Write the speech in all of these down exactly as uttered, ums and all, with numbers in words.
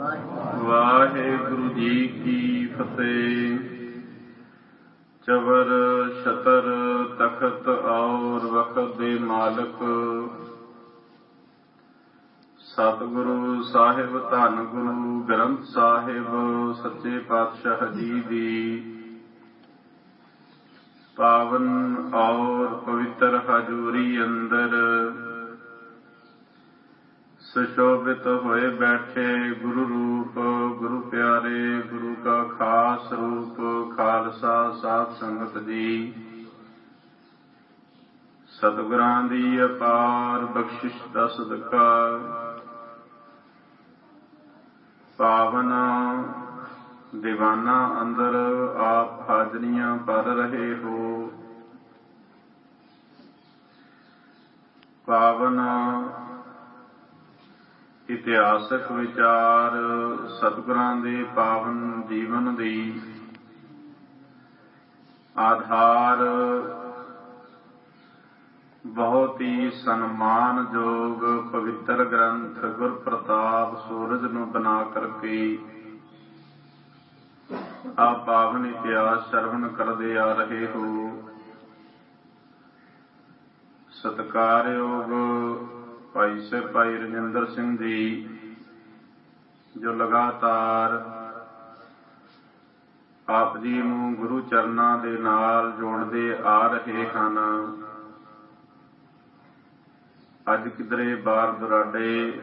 ਵਾਹਿਗੁਰੂ ਜੀ ਕੀ ਫਤਿਹ। ਚਵਰ ਛਤਰ ਤਖਤ ਔਰ ਵਖਤ ਦੇ ਮਾਲਕ ਸਤਿਗੁਰੂ ਸਾਹਿਬ ਧੰਨ ਗੁਰੂ ਗ੍ਰੰਥ ਸਾਹਿਬ ਸੱਚੇ ਪਾਤਸ਼ਾਹ ਜੀ ਦੀ ਪਾਵਨ ਔਰ ਪਵਿੱਤਰ ਹਜ਼ੂਰੀ ਅੰਦਰ ਸੁਸ਼ੋਭਿਤ ਹੋਏ ਬੈਠੇ ਗੁਰੂ ਰੂਪ ਗੁਰੂ ਪਿਆਰੇ ਗੁਰੂ ਕਾ ਖਾਸ ਰੂਪ ਖਾਲਸਾ ਸਾਧ ਸੰਗਤ ਜੀ, ਸਤਿਗੁਰਾਂ ਦੀ ਅਪਾਰ ਬਖਸ਼ਿਸ਼ ਦਾ ਸਦਕਾ ਪਾਵਨ ਦੀਵਾਨਾਂ ਅੰਦਰ ਆਪ ਹਾਜ਼ਰੀਆਂ ਭਰ ਰਹੇ ਹੋ। ਪਾਵਨ ਇਤਿਹਾਸਕ ਵਿਚਾਰ ਸਤਿਗੁਰਾਂ ਦੇ ਪਾਵਨ ਜੀਵਨ ਦੀ ਆਧਾਰ ਬਹੁਤ ਹੀ ਸਨਮਾਨਯੋਗ ਪਵਿੱਤਰ ਗ੍ਰੰਥ ਗੁਰ ਪ੍ਰਤਾਪ ਸੂਰਜ ਨੂੰ ਬਣਾ ਕਰਕੇ ਆ ਪਾਵਨ ਇਤਿਹਾਸ ਸਰਵਣ ਕਰਦੇ ਆ ਰਹੇ ਹੋ। ਸਤਿਕਾਰਯੋਗ ਭਾਈ ਸਾਹਿਬ ਭਾਈ ਰਜਿੰਦਰ ਸਿੰਘ ਜੀ, ਜੋ ਲਗਾਤਾਰ ਆਪ ਜੀ ਨੂੰ ਗੁਰੂ ਚਰਨਾਂ ਦੇ ਨਾਲ ਜੋੜਦੇ ਆ ਰਹੇ ਹਨ। ਅੱਜ ਕਿਧਰੇ ਬਾਰ ਦੁਰਾਡੇ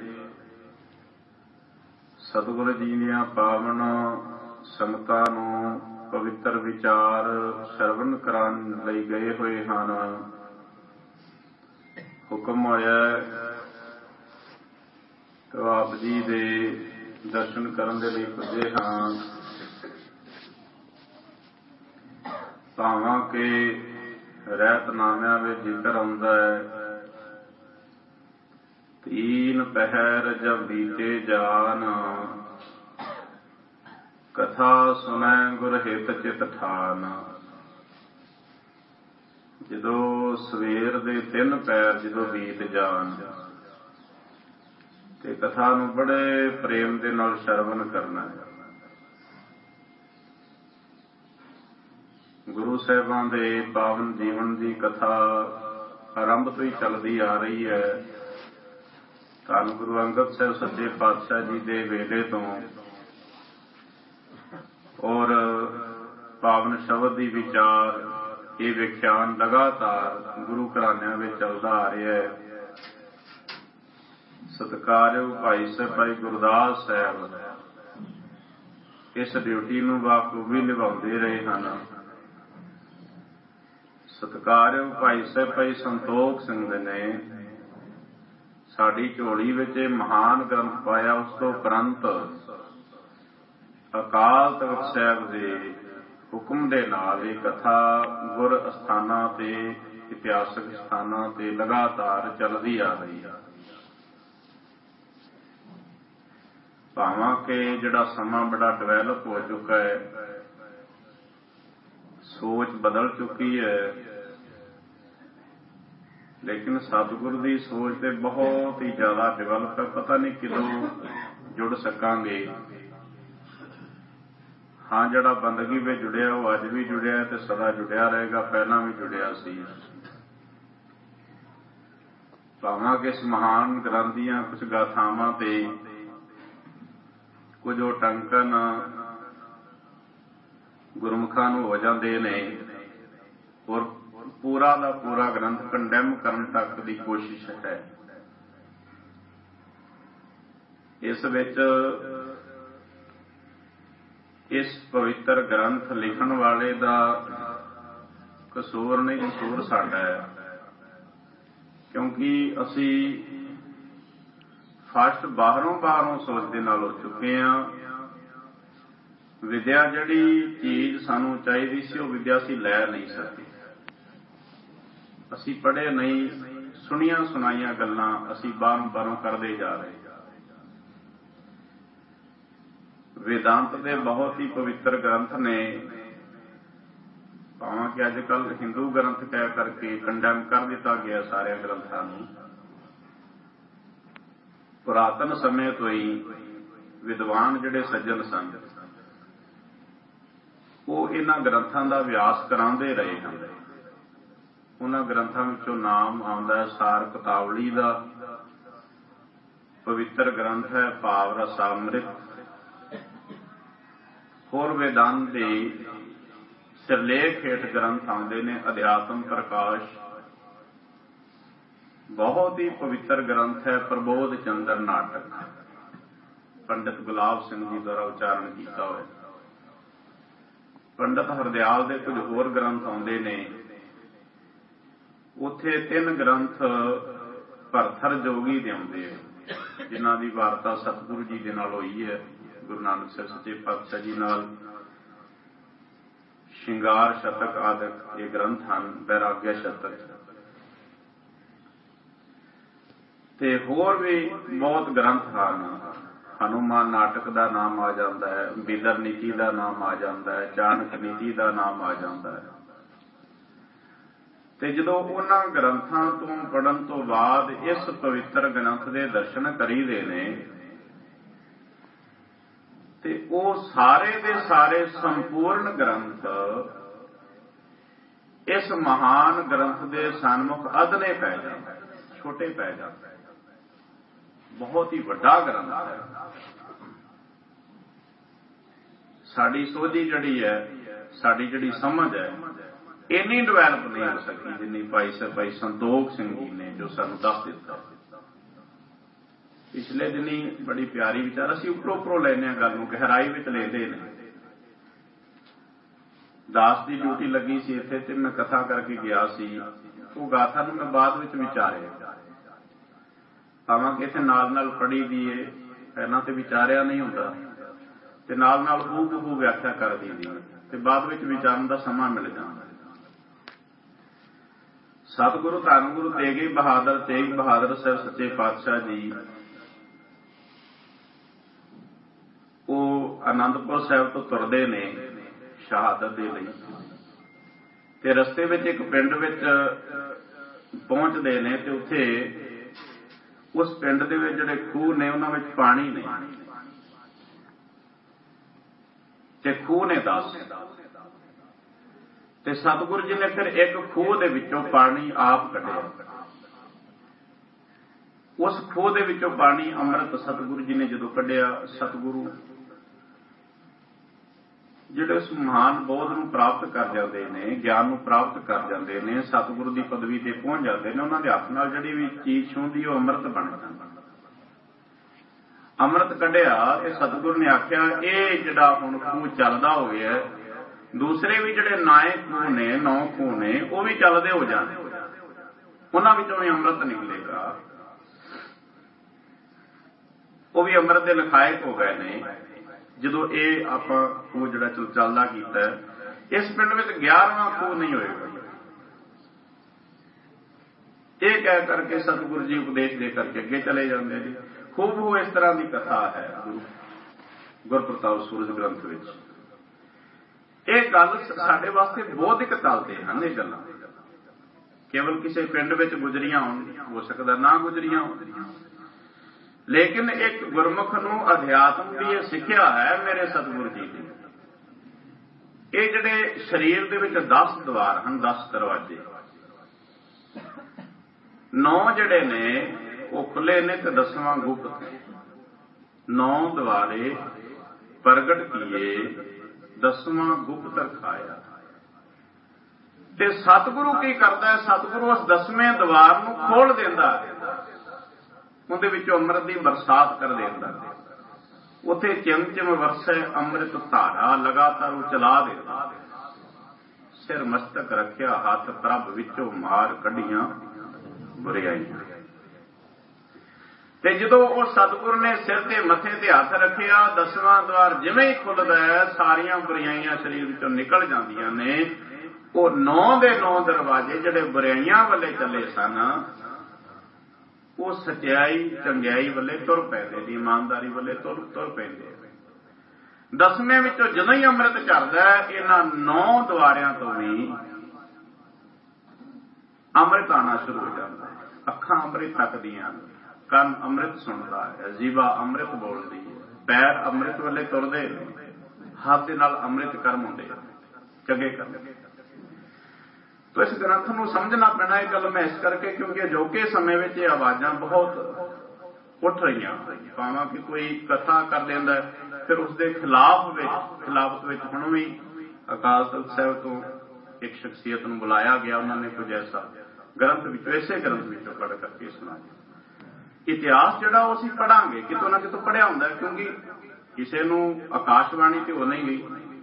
ਸਤਿਗੁਰੂ ਜੀ ਦੀਆਂ ਪਾਵਨ ਸੰਗਤਾਂ ਨੂੰ ਪਵਿੱਤਰ ਵਿਚਾਰ ਸਰਵਣ ਕਰਾਉਣ ਲਈ ਗਏ ਹੋਏ ਹਨ। ਹੁਕਮ ਹੋਇਆ ਤਾਂ ਆਪ ਜੀ ਦੇ ਦਰਸ਼ਨ ਕਰਨ ਦੇ ਲਈ ਪੁੱਜੇ ਹਾਂ। ਭਾਵਾਂ ਕਿ ਰਹਿਤਨਾਮਿਆਂ ਵਿੱਚ ਜ਼ਿਕਰ ਆਉਂਦਾ ਹੈ, ਤੀਨ ਪਹਿਰ ਜਬ ਬੀਤੇ ਜਾਨ ਕਥਾ ਸੁਣੈ ਗੁਰ ਹਿਤ ਚਿਤ ਠਾਨ। ਜਦੋਂ ਸਵੇਰ ਦੇ ਤਿੰਨ ਪੈਰ ਜਦੋਂ ਬੀਤ ਜਾਣ ਤੇ ਕਥਾ ਨੂੰ ਬੜੇ ਪ੍ਰੇਮ ਦੇ ਨਾਲ ਸ਼ਰਵਣ ਕਰਨਾ ਹੈ। ਗੁਰੂ ਸਾਹਿਬਾਂ ਦੇ ਪਾਵਨ ਜੀਵਨ ਦੀ ਕਥਾ ਆਰੰਭ ਤੋਂ ਹੀ ਚੱਲਦੀ ਆ ਰਹੀ ਹੈ। ਧੰਨ ਗੁਰੂ ਅੰਗਦ ਸਾਹਿਬ ਸੱਚੇ ਪਾਤਸ਼ਾਹ ਜੀ ਦੇ ਵੇਲੇ ਤੋਂ ਔਰ ਪਾਵਨ ਸ਼ਬਦ ਦੀ ਵਿਚਾਰ ਇਹ ਵਿਖਿਆਨ ਲਗਾਤਾਰ ਗੁਰੂ ਘਰਾਣਿਆਂ ਵਿੱਚ ਚੱਲਦਾ ਆ ਰਿਹਾ ਹੈ। ਸਤਿਕਾਰਯੋਗ ਭਾਈ ਸਾਹਿਬ ਭਾਈ ਗੁਰਦਾਸ ਸਾਹਿਬ ਇਸ ਡਿਊਟੀ ਨੂੰ ਬਾਖੂਬੀ ਨਿਭਾਉਂਦੇ ਰਹੇ ਹਨ। ਸਤਿਕਾਰਯੋਗ ਭਾਈ ਸਾਹਿਬ ਭਾਈ ਸੰਤੋਖ ਸਿੰਘ ਨੇ ਸਾਡੀ ਝੋਲੀ ਵਿੱਚ ਇਹ ਮਹਾਨ ਗ੍ਰੰਥ ਪਾਇਆ। ਉਸ ਤੋਂ ਉਪਰੰਤ ਅਕਾਲ ਤਖ਼ਤ ਸਾਹਿਬ ਦੇ ਹੁਕਮ ਦੇ ਨਾਲ ਇਹ ਕਥਾ ਗੁਰ ਅਸਥਾਨਾਂ ਤੇ ਇਤਿਹਾਸਕ ਸਥਾਨਾਂ ਤੇ ਲਗਾਤਾਰ ਚੱਲਦੀ ਆ ਰਹੀ ਹੈ। ਭਾਵਾਂ ਕਿ ਜਿਹੜਾ ਸਮਾਂ ਬੜਾ ਡਿਵੈਲਪ ਹੋ ਚੁੱਕਾ ਹੈ, ਸੋਚ ਬਦਲ ਚੁੱਕੀ ਹੈ, ਲੇਕਿਨ ਸਤਿਗੁਰੂ ਦੀ ਸੋਚ ਤੇ ਬਹੁਤ ਹੀ ਜ਼ਿਆਦਾ ਡਿਵੈਲਪ ਹੈ। ਪਤਾ ਨਹੀਂ ਕਦੋਂ ਜੁੜ ਸਕਾਂਗੇ। ਹਾਂ, ਜਿਹੜਾ ਬੰਦਗੀ ਵਿੱਚ ਜੁੜਿਆ ਉਹ ਅੱਜ ਵੀ ਜੁੜਿਆ ਤੇ ਸਦਾ ਜੁੜਿਆ ਰਹੇਗਾ, ਪਹਿਲਾਂ ਵੀ ਜੁੜਿਆ ਸੀ। ਭਾਵਾਂ ਕਿ ਇਸ ਮਹਾਨ ਗ੍ਰੰਥ ਦੀਆਂ ਕੁਝ ਗਾਥਾਵਾਂ ਤੇ ਕੁਝ ਉਹ ਟੰਕਨ ਗੁਰਮੁਖਾਂ ਨੂੰ ਹੋ ਜਾਂਦੇ ਨੇ ਔਰ ਪੂਰਾ ਦਾ ਪੂਰਾ ਗ੍ਰੰਥ ਕੰਡੈਮ ਕਰਨ ਤੱਕ ਦੀ ਕੋਸ਼ਿਸ਼ ਹੈ। ਇਸ ਵਿੱਚ ਇਸ ਪਵਿੱਤਰ ਗ੍ਰੰਥ ਲਿਖਣ ਵਾਲੇ ਦਾ ਕਸੂਰ ਨਹੀਂ, ਕਸੂਰ ਸਾਡਾ ਹੈ। ਕਿਉਂਕਿ ਅਸੀਂ ਫਸਟ ਬਾਹਰੋਂ ਬਾਹਰੋਂ ਸੋਚਦੇ ਨਾਲ ਹੋ ਚੁੱਕੇ ਹਾਂ। ਵਿਦਿਆ ਜਿਹੜੀ ਚੀਜ਼ ਸਾਨੂੰ ਚਾਹੀਦੀ ਸੀ ਉਹ ਵਿਦਿਆ ਅਸੀਂ ਲੈ ਨਹੀਂ ਸਕੇ। ਅਸੀਂ ਪੜ੍ਹੇ ਨਹੀਂ, ਸੁਣੀਆਂ ਸੁਣਾਈਆਂ ਗੱਲਾਂ ਅਸੀਂ ਬਾਹਰੋਂ ਬਾਹਰੋਂ ਕਰਦੇ ਜਾ ਰਹੇ। ਵੇਦਾਂਤ ਦੇ ਬਹੁਤ ਹੀ ਪਵਿੱਤਰ ਗ੍ਰੰਥ ਨੇ, ਭਾਵੇਂ ਕਿ ਅੱਜ ਕੱਲ੍ਹ ਹਿੰਦੂ ਗ੍ਰੰਥ ਕਹਿ ਕਰਕੇ ਕੰਡੈਮ ਕਰ ਦਿੱਤਾ ਗਿਆ ਸਾਰਿਆਂ ਗ੍ਰੰਥਾਂ ਨੂੰ। ਪੁਰਾਤਨ ਸਮੇਂ ਤੋਂ ਹੀ विद्वान जिहड़े सज्जन सन ਉਹ ਇਹਨਾਂ ਗ੍ਰੰਥਾਂ ਦਾ ਅਭਿਆਸ ਕਰਾਉਂਦੇ ਰਹੇ ਹਨ। ਉਹਨਾਂ ਗ੍ਰੰਥਾਂ ਵਿੱਚੋਂ ਨਾਮ ਆਉਂਦਾ ਸਾਰ ਕਤਾਵਲੀ ਦਾ, ਪਵਿੱਤਰ ਗ੍ਰੰਥ ਹੈ ਭਾਵ ਰਸਾਮ੍ਰਿਤ। ਹੋਰ ਵੇਦਾਂਤ ਦੇ ਸਿਰਲੇਖ ਹੇਠ ਗ੍ਰੰਥ ਆਉਂਦੇ ਨੇ ਅਧਿਆਤਮ ਪ੍ਰਕਾਸ਼, ਬਹੁਤ ਹੀ ਪਵਿੱਤਰ ਗ੍ਰੰਥ ਹੈ ਪ੍ਰਬੋਧ ਚੰਦਰ ਨਾਟਕ, ਪੰਡਿਤ ਗੁਲਾਬ ਸਿੰਘ ਜੀ ਦੁਆਰਾ ਉਚਾਰਨ ਕੀਤਾ ਹੋਇਆ। ਪੰਡਿਤ ਹਰਦਿਆਲ ਦੇ ਕੁਝ ਹੋਰ ਗ੍ਰੰਥ ਆਉਂਦੇ ਨੇ, ਉੱਥੇ ਤਿੰਨ ਗ੍ਰੰਥ ਭਰਥਰ ਜੋਗੀ ਦੇ ਆਉਂਦੇ ਆ ਜਿਨ੍ਹਾਂ ਦੀ ਵਾਰਤਾ ਸਤਿਗੁਰੂ ਜੀ ਦੇ ਨਾਲ ਹੋਈ ਹੈ, ਗੁਰੂ ਨਾਨਕ ਸਾਹਿਬ ਸੱਚੇ ਪਾਤਸ਼ਾਹ ਜੀ ਨਾਲ। ਸ਼ਿੰਗਾਰ ਸ਼ਤਕ ਆਦਿਕ ਇਹ ਗ੍ਰੰਥ ਹਨ, ਬੈਰਾਗਿਆ ਸ਼ਤਕ ਤੇ ਹੋਰ ਵੀ ਬਹੁਤ ਗ੍ਰੰਥ ਹਨ। ਹਨੂਮਾਨ ਨਾਟਕ ਦਾ ਨਾਮ ਆ ਜਾਂਦਾ ਹੈ, ਬਿਦਰ ਨੀਤੀ ਦਾ ਨਾਮ ਆ ਜਾਂਦਾ ਹੈ, ਚਾਣਕ ਨੀਤੀ ਦਾ ਨਾਮ ਆ ਜਾਂਦਾ ਹੈ। ਤੇ ਜਦੋਂ ਉਹਨਾਂ ਗ੍ਰੰਥਾਂ ਤੋਂ ਪੜ੍ਹਨ ਤੋਂ ਬਾਅਦ ਇਸ ਪਵਿੱਤਰ ਗ੍ਰੰਥ ਦੇ ਦਰਸ਼ਨ ਕਰੀਦੇ ਨੇ ਤੇ ਉਹ ਸਾਰੇ ਦੇ ਸਾਰੇ ਸੰਪੂਰਨ ਗ੍ਰੰਥ ਇਸ ਮਹਾਨ ਗ੍ਰੰਥ ਦੇ ਸਨਮੁਖ ਅਧਨੇ ਪੈ ਜਾਂਦੇ, ਛੋਟੇ ਪੈ ਜਾਂਦੇ। ਬਹੁਤ ਹੀ ਵੱਡਾ ਗ੍ਰੰਥ ਹੈ। ਸਾਡੀ ਸੋਝੀ ਜਿਹੜੀ ਹੈ, ਸਾਡੀ ਜਿਹੜੀ ਸਮਝ ਹੈ, ਇੰਨੀ ਡਿਵੈਲਪ ਨਹੀਂ ਹੋ ਸਕੀ ਜਿੰਨੀ ਭਾਈ ਸਾਹਿਬ ਭਾਈ ਸੰਤੋਖ ਸਿੰਘ ਜੀ ਨੇ ਜੋ ਸਾਨੂੰ ਦੱਸ ਦਿੱਤਾ। ਪਿਛਲੇ ਦਿਨੀ ਬੜੀ ਪਿਆਰੀ ਵਿਚਾਰ, ਅਸੀਂ ਉੱਪਰੋਂ ਉੱਪਰੋਂ ਲੈਂਦੇ ਹਾਂ ਗੱਲ ਨੂੰ, ਗਹਿਰਾਈ ਵਿੱਚ ਲੈਂਦੇ ਨੇ। ਦਾਸ ਦੀ ਡਿਊਟੀ ਲੱਗੀ ਸੀ ਇੱਥੇ ਤੇ ਮੈਂ ਕਥਾ ਕਰਕੇ ਗਿਆ ਸੀ। ਉਹ ਗਾਥਾ ਨੂੰ ਮੈਂ ਬਾਅਦ ਵਿੱਚ ਵਿਚਾਰਿਆ, ਭਾਵੇਂ ਕਿ ਇੱਥੇ ਨਾਲ ਨਾਲ ਪੜ੍ਹੀ ਦੀ ਏ, ਪਹਿਲਾਂ ਤੇ ਵਿਚਾਰਿਆ ਨਹੀਂ ਹੁੰਦਾ ਤੇ ਨਾਲ ਨਾਲ ਹੂ ਬਹੂ ਵਿਆਖਿਆ ਕਰ ਦੀ ਤੇ ਬਾਅਦ ਵਿੱਚ ਵਿਚਾਰਨ ਦਾ ਸਮਾਂ ਮਿਲ ਜਾਂਦਾ। ਸਤਿਗੁਰੂ ਧੰਨ ਗੁਰੂ ਤੇਗ ਬਹਾਦਰ ਤੇਗ ਬਹਾਦਰ ਸਾਹਿਬ ਸੱਚੇ ਪਾਤਸ਼ਾਹ ਜੀ ਉਹ ਆਨੰਦਪੁਰ ਸਾਹਿਬ ਤੋਂ ਤੁਰਦੇ ਨੇ ਸ਼ਹਾਦਤ ਦੇ ਲਈ ਤੇ ਰਸਤੇ ਵਿੱਚ ਇੱਕ ਪਿੰਡ ਵਿੱਚ ਪਹੁੰਚਦੇ ਨੇ ਤੇ ਉੱਥੇ ਉਸ ਪਿੰਡ ਦੇ ਵਿੱਚ ਜਿਹੜੇ ਖੂਹ ਨੇ ਉਹਨਾਂ ਵਿੱਚ ਪਾਣੀ ਨਹੀਂ ਤੇ ਖੂਹ ਨੇ ਦਸ ਤੇ ਸਤਿਗੁਰੂ ਜੀ ਨੇ ਫਿਰ ਇੱਕ ਖੂਹ ਦੇ ਵਿੱਚੋਂ ਪਾਣੀ ਆਪ ਕੱਢਿਆ। ਉਸ ਖੂਹ ਦੇ ਵਿੱਚੋਂ ਪਾਣੀ ਅੰਮ੍ਰਿਤ ਸਤਿਗੁਰੂ ਜੀ ਨੇ ਜਦੋਂ ਕੱਢਿਆ, ਸਤਿਗੁਰੂ ਜਿਹੜੇ ਉਸ ਮਹਾਨ ਬੋਧ ਨੂੰ ਪ੍ਰਾਪਤ ਕਰ ਜਾਂਦੇ ਨੇ, ਗਿਆਨ ਨੂੰ ਪ੍ਰਾਪਤ ਕਰ ਜਾਂਦੇ ਨੇ, ਸਤਿਗੁਰੂ ਦੀ ਪਦਵੀ ਤੇ ਪਹੁੰਚ ਜਾਂਦੇ ਨੇ, ਉਹਨਾਂ ਦੇ ਹੱਥ ਨਾਲ ਜਿਹੜੀ ਵੀ ਚੀਜ਼ ਛੂਹਦੀ ਉਹ ਅੰਮ੍ਰਿਤ ਬਣ ਜਾਂਦੀ। ਅੰਮ੍ਰਿਤ ਕੱਢਿਆ ਤੇ ਸਤਿਗੁਰੂ ਨੇ ਆਖਿਆ ਇਹ ਜਿਹੜਾ ਹੁਣ ਖੂਹ ਚੱਲਦਾ ਹੋ ਗਿਆ, ਦੂਸਰੇ ਵੀ ਜਿਹੜੇ ਨਾਏ ਖੂਹ ਨੇ, ਨੌ ਖੂਹ ਨੇ, ਉਹ ਵੀ ਚੱਲਦੇ ਹੋ ਜਾਣ, ਉਹਨਾਂ ਵਿੱਚੋਂ ਵੀ ਅੰਮ੍ਰਿਤ ਨਿਕਲੇਗਾ, ਉਹ ਵੀ ਅੰਮ੍ਰਿਤ ਦੇ ਲਖਾਇਕ ਹੋ ਗਏ ਨੇ। ਜਦੋਂ ਇਹ ਆਪਾਂ ਖੂਹ ਜਿਹੜਾ ਚੱਲਦਾ ਕੀਤਾ, ਇਸ ਪਿੰਡ ਵਿੱਚ ਗਿਆਰਵਾਂ ਖੂਹ ਨਹੀਂ ਹੋਏਗਾ। ਇਹ ਕਹਿ ਕਰਕੇ ਸਤਿਗੁਰੂ ਜੀ ਉਪਦੇਸ਼ ਦੇ ਕਰਕੇ ਅੱਗੇ ਚਲੇ ਜਾਂਦੇ ਜੀ। ਖੂਬ ਹੋ ਇਸ ਤਰ੍ਹਾਂ ਦੀ ਕਥਾ ਹੈ ਗੁਰੂ ਗੁਰਪ੍ਰਤਾਪ ਸੂਰਜ ਗ੍ਰੰਥ ਵਿੱਚ। ਇਹ ਗੱਲ ਸਾਡੇ ਵਾਸਤੇ ਬੋਧਿਕ ਤਲਦੇ ਹਨ। ਇਹ ਗੱਲਾਂ ਕੇਵਲ ਕਿਸੇ ਪਿੰਡ ਵਿੱਚ ਗੁਜ਼ਰੀਆਂ ਹੋਣ, ਹੋ ਸਕਦਾ ਨਾ ਗੁਜ਼ਰੀਆਂ ਹੋਣ, ਲੇਕਿਨ ਇੱਕ ਗੁਰਮੁਖ ਨੂੰ ਅਧਿਆਤਮ ਦੀ ਇਹ ਸਿੱਖਿਆ ਹੈ ਮੇਰੇ ਸਤਿਗੁਰੂ ਜੀ ਦੀ। ਇਹ ਜਿਹੜੇ ਸਰੀਰ ਦੇ ਵਿੱਚ ਦਸ ਦਵਾਰ ਹਨ, ਦਸ ਦਰਵਾਜ਼ੇ, ਨੌ ਜਿਹੜੇ ਨੇ ਉਹ ਖੁੱਲੇ ਨੇ ਤੇ ਦਸਵਾਂ ਗੁਪਤ। ਨੌ ਦਵਾਰੇ ਪ੍ਰਗਟ ਕੀਏ, ਦਸਵਾਂ ਗੁਪਤ ਰਖਾਇਆ। ਤੇ ਸਤਿਗੁਰੂ ਕੀ ਕਰਦਾ ਹੈ? ਸਤਿਗੁਰੂ ਉਸ ਦਸਵੇਂ ਦਵਾਰ ਨੂੰ ਖੋਲ ਦਿੰਦਾ, ਉਹਦੇ ਵਿੱਚੋਂ ਅੰਮ੍ਰਿਤ ਦੀ ਬਰਸਾਤ ਕਰ ਦਿੰਦਾ। ਉੱਥੇ ਚਿਮ ਚਿਮ ਵਰਸੇ ਅੰਮ੍ਰਿਤ ਧਾਰਾ ਲਗਾਤਾਰ ਉਹ ਚਲਾ ਦਿੰਦਾ। ਸਿਰ ਮਸਤਕ ਰੱਖਿਆ ਹੱਥ, ਪ੍ਰਭ ਵਿੱਚੋਂ ਮਾਰ ਕੱਢੀਆਂ ਬੁਰਾਈਆਂ। ਤੇ ਜਦੋਂ ਉਹ ਸਤਿਗੁਰੂ ਨੇ ਸਿਰ ਤੇ ਮੱਥੇ ਤੇ ਹੱਥ ਰੱਖਿਆ, ਦਸਵਾਂ ਦਵਾਰ ਜਿਵੇਂ ਹੀ ਖੁੱਲਦਾ ਹੈ, ਸਾਰੀਆਂ ਬੁਰਾਈਆਂ ਸਰੀਰ ਵਿੱਚੋਂ ਨਿਕਲ ਜਾਂਦੀਆਂ ਨੇ। ਉਹ ਨੌ ਦੇ ਨੌ ਦਰਵਾਜ਼ੇ ਜਿਹੜੇ ਬੁਰਾਈਆਂ ਵੱਲੇ ਚੱਲੇ ਸਨ, ਉਹ ਸਚਾਈ ਚੰਗਿਆਈ ਵੱਲੇ ਤੁਰ ਪੈਂਦੇ ਨੇ, ਇਮਾਨਦਾਰੀ ਵੱਲੇ ਤੁਰ ਤੁਰ ਪੈਂਦੇ। ਦਸਵੇਂ ਵਿੱਚੋਂ ਜਦੋਂ ਹੀ ਅੰਮ੍ਰਿਤ ਝਰਦਾ, ਇਹਨਾਂ ਨੌ ਦਵਾਰਿਆਂ ਤੋਂ ਵੀ ਅੰਮ੍ਰਿਤ ਆਉਣਾ ਸ਼ੁਰੂ ਹੋ ਜਾਂਦਾ। ਅੱਖਾਂ ਅੰਮ੍ਰਿਤ ਤੱਕਦੀਆਂ, ਕੰਨ ਅੰਮ੍ਰਿਤ ਸੁਣਦਾ ਹੈ, ਜੀਵਾ ਅੰਮ੍ਰਿਤ ਬੋਲਦੀ ਹੈ, पैर अमृत वाले तुरदे ने, हथ दे नाल अमृत कर्म होंदे चंगे कर्म। तो इस ग्रंथ नूं समझना पैना। ये गल मैं इस करके क्योंकि अजोके समय में ये आवाज़ां बहुत उठ रही, भावां कि कोई कथा कर देंदा फिर उसके खिलाफ खिलाफत में हुण भी अकाल तख्त साहिब तो एक शख्सियत नूं बुलाया गया, उन्होंने कुछ ऐसा ग्रंथ विचों इसे ग्रंथ विचों पढ़ करके सुनाया। इतिहास जिहड़ा वो असीं पढ़ांगे कितों ना कितों पढ़िया हुंदा, क्योंकि किसी नूं आकाशवाणी ते हो नहीं गई,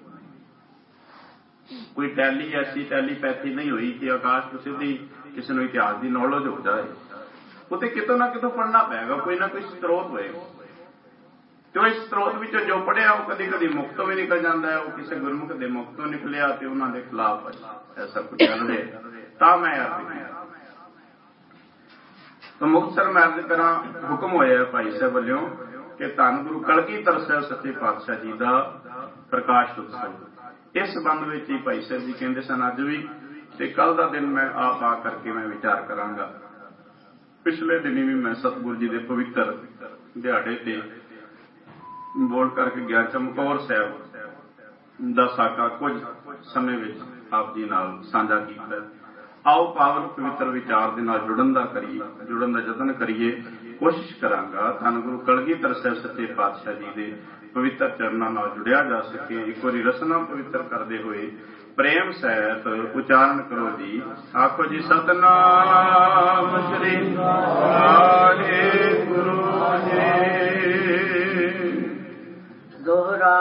कोई टैली ऐसी टैलीपैथी नहीं हुई कि आकाश तो सीधी किसी नूं इतिहास की नॉलेज हो जाए। वो तो कितों ना कितों पढ़ना पैगा, कोई ना कोई स्त्रोत होए। तो इस स्त्रोत विचों जो पढ़िया वो कदी कदी मुख तो भी निकल जाता है, वो किसी गुरमुख के मुख तो निकलिया तो उन्होंने खिलाफ ऐसा कुछ चल रहा तां मैं अर्ज किया। तो मुक्तसर मैं अर्ज करा, हुक्म होया भाई साहब वालों कि धन गुरु कलगीधर साहिब सच्चे पातशाह जी का प्रकाश उत्सव, इस संबंध में ही भाई साहब जी कहते सन अज भी ते कल का दिन मैं आप आ करके मैं विचार करांगा। पिछले दिन भी मैं सतगुरु जी के पवित्र दिहाड़े ते बोल करके गया चमकौर साहब का साका कुछ समय में आप जी नाल साझा किया। आओ पावन पवित्र विचार के नाल जुड़न दा करिए, जुड़न का यतन करिए। कोशिश करांगा धन गुरु कलगीधर साहिब सच्चे पातशाह जी के पवित्र चरणों नाल जुड़िया जा सके। एक बार रसना पवित्र करते हुए प्रेम सहित उच्चारण करो जी। आखो जी सतनाम श्री वाहेगुरु जी। दोहरा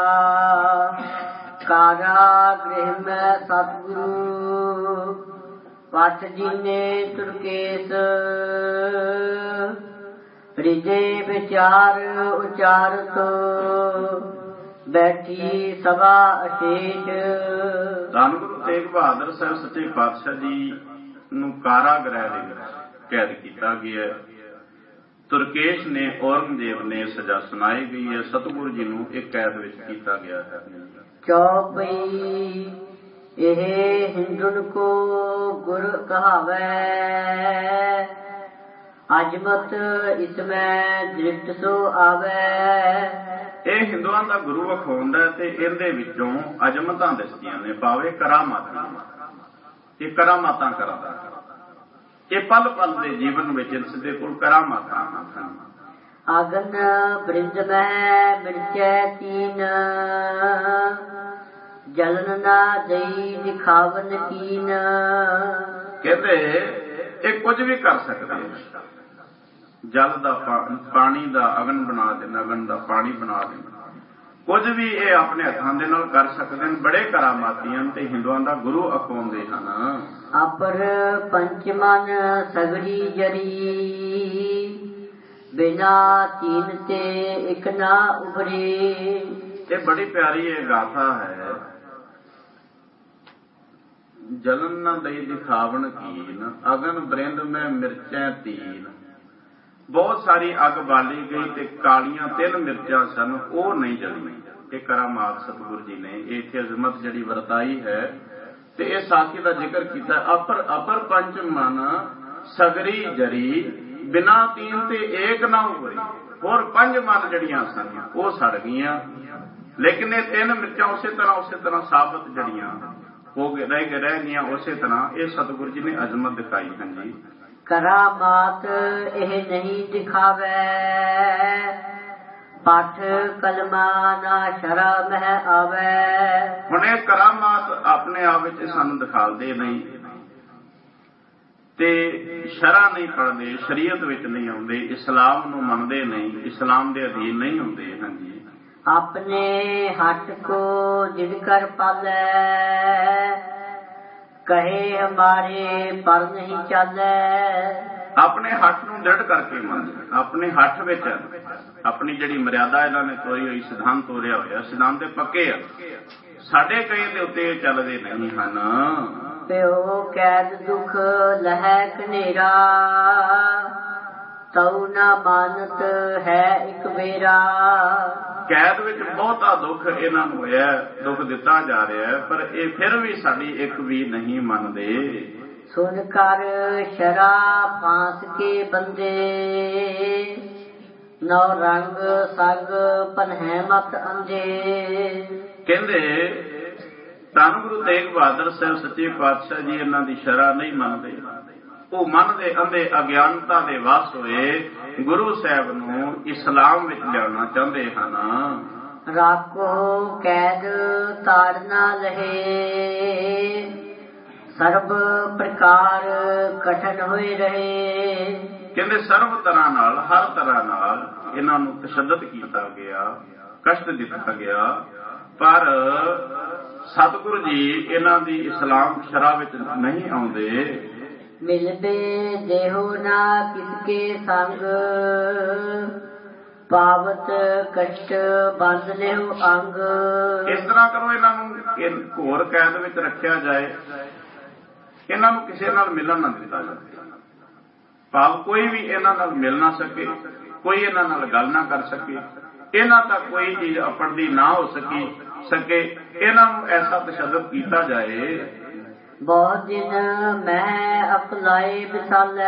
कारागृह में सतगुरु पट जीने तुर्केश, रिजे विचार उचारत बैठी सभा अशेष। धन गुरु तेग बहादुर साहब सच्चे पातशाह जी नूं कारागृह दे विच कैद किया गया। तुर्केश ने औरंगजेब ने सजा सुनाई गई है। सतगुरु जी नूं एक कैद विच कीता गया है। चौपई एह हिंदुन को गुर कहावै, अजमत इसमें दृष्ट सो आवे। ਇਹ ਹਿੰਦੂਆਂ ਦਾ ਗੁਰੂ ਅਖਵਾਉਂਦਾ ਤੇ ਇਹਦੇ ਵਿੱਚੋਂ ਅਜਮਤਾਂ ਦਿਸਦੀਆਂ ਨੇ, ਭਾਵੇਂ ਕਰਾਮਾਤਾਂ। ਇਹ ਕਰਾਮਾਤਾਂ ਕਰਦਾ, ਇਹ ਪਲ ਪਲ ਦੇ ਜੀਵਨ ਵਿੱਚ ਇਸ ਦੇ ਕੋਲ ਕਰਾਮਾਤਾਂ ਹਨ। ਆਗਨ ਬ੍ਰਿੰਦ ਮਹਿ ਮਿਰਚੈ ਤੀਨ, ਜਲਨ ਨਾ ਦਈ ਦਿਖਾਵਨ ਕੀਨ। ਕਹਿੰਦੇ ਇਹ ਕੁਝ ਵੀ ਕਰ ਸਕਦੇ ਨੇ। जल का पानी का अगन बना देना, अगन का पानी बना देना, कुछ भी ये अपने हथों के नाल कर सकते हैं। बड़े करामाती हैं ते हिंदुओं का गुरु अखवाउंदे हन। अपर पंचमन सगड़ी जरी, बिना तीन ते एक ना उभरे। ये बड़ी प्यारी ये गाथा है। जलन न दई दिखावन कीन, अगन बरिंद में मिर्चें तीन। बहुत सारी अग बाली गई ते कालियां तीन मिर्चा सन, वो नहीं जली। ये करामात सतगुरु जी ने इत्थे अजमत जिहड़ी वरताई है ते इस साथी का जिक्र किया। अपर अपर पंच मन सगरी जरी, बिना तीन ते एक ना उभरी। होर पंज मन जड़ियां सन वो सड़ गईयां, लेकिन ये तीन मिर्चा उस तरह उस तरह साबत जड़ियां हो गए रह गए रह गईयां उस तरह। ये सतगुरु जी ने अजमत दिखाई है जी। करामात एह नहीं दिखावे, पाठ कलमा ना शरम है आवे। हुण ये करामात अपने आप विच सानूं दिखालदे नहीं ते शरह नहीं पढ़दे, शरीयत विच नहीं आउंदे, इस्लाम नूं मनदे नहीं, इस्लाम दे अधीन नहीं हुंदे। हां जी। अपने हट को जिनकर पाले, कहे हमारे पर नहीं चले। अपने हठ नूं दृढ़ करके मन, अपने हठ विच अपनी जिहड़ी मर्यादा इन्हां ने तोरी हुई, सिद्धांत तोरिया होया, सिद्धांत ते पक्के आ, साडे कई दे उत्ते चलदे नहीं हन। प्यो कैद दुख लहै कनेरा, तऊ ना मानत है एक बेरा। कैद विच बहुता दुख इन्हां नूं होया, दुख दिता जा रहा है, पर ये फिर भी साडी एक भी नहीं मनदे। सुन कर शरा फांस के बंदे, ਨੌ ਰੰਗ ਸੰਗ ਪਨਹਿ ਮਤ ਅੰਜੇ। ਕਹਿੰਦੇ ਧੰਨ ਗੁਰੂ ਤੇਗ ਬਹਾਦਰ ਸਾਹਿਬ ਸੱਚੇ ਪਾਤਸ਼ਾਹ ਜੀ ਇਹਨਾਂ ਦੀ ਸ਼ਰ੍ਹਾ ਨਹੀਂ ਮੰਨਦੇ। ਉਹ ਮੰਨਦੇ ਅੰਧੇ ਅਗਿਆਨਤਾ ਦੇ ਵਸ ਹੋਏ ਗੁਰੂ ਸਾਹਿਬ ਨੂੰ ਇਸਲਾਮ ਵਿੱਚ ਲਿਆਉਣਾ ਚਾਹੁੰਦੇ ਹਨ। ਰਾਖੋ ਕੈਦ ਤਾੜ ਨਾ ਲਹੇ, ਸਰਬ ਪ੍ਰਕਾਰ ਕਠਨ ਹੋਏ ਰਹੇ। ਕਹਿੰਦੇ ਸਰਬ ਤਰ੍ਹਾਂ ਨਾਲ ਹਰ ਤਰ੍ਹਾਂ ਨਾਲ ਇਹਨਾਂ ਨੂੰ ਤਸ਼ੱਦਦ ਕੀਤਾ ਗਿਆ, ਕਸ਼ਟ ਦਿੱਤਾ ਗਿਆ, ਪਰ ਸਤਿਗੁਰੂ ਜੀ ਇਹਨਾਂ ਦੀ ਇਸਲਾਮ ਸ਼ਰ੍ਹਾ ਵਿੱਚ ਨਹੀਂ ਆਉਂਦੇ। ਮਿਲਦੇ ਦੇਹੋ ਨਾ ਕਿਸਕੇ ਸੰਗ, ਪਾਵਤ ਕਸ਼ਟ ਬੰਦ ਲਿਓ ਅੰਗ। ਇਸ ਤਰ੍ਹਾਂ ਕਰੋ ਇਹਨਾਂ ਨੂੰ ਘੋਰ ਕੈਦ ਵਿੱਚ ਰੱਖਿਆ ਜਾਏ, ਇਹਨਾਂ ਨੂੰ ਕਿਸੇ ਨਾਲ ਮਿਲਣ ਨਾ ਦਿੱਤਾ ਜਾਵੇ। ਭਾਵ ਕੋਈ ਵੀ ਇਹਨਾਂ ਨਾਲ ਮਿਲ ਨਾ ਸਕੇ, ਕੋਈ ਇਹਨਾਂ ਨਾਲ ਗੱਲ ਨਾ ਕਰ ਸਕੇ, ਇਹਨਾਂ ਤੱਕ ਕੋਈ ਚੀਜ਼ ਆਪਣਦੀ ਨਾ ਹੋ ਸਕੀ ਸਕੇ ਇਹਨਾਂ ਨੂੰ ਐਸਾ ਤਸ਼ੱਦਦ ਕੀਤਾ ਜਾਏ। ਬਹੁਤ ਦਿਨ ਮੈਂ ਅਕਲਾਏ ਵਿਸਾਲੈ,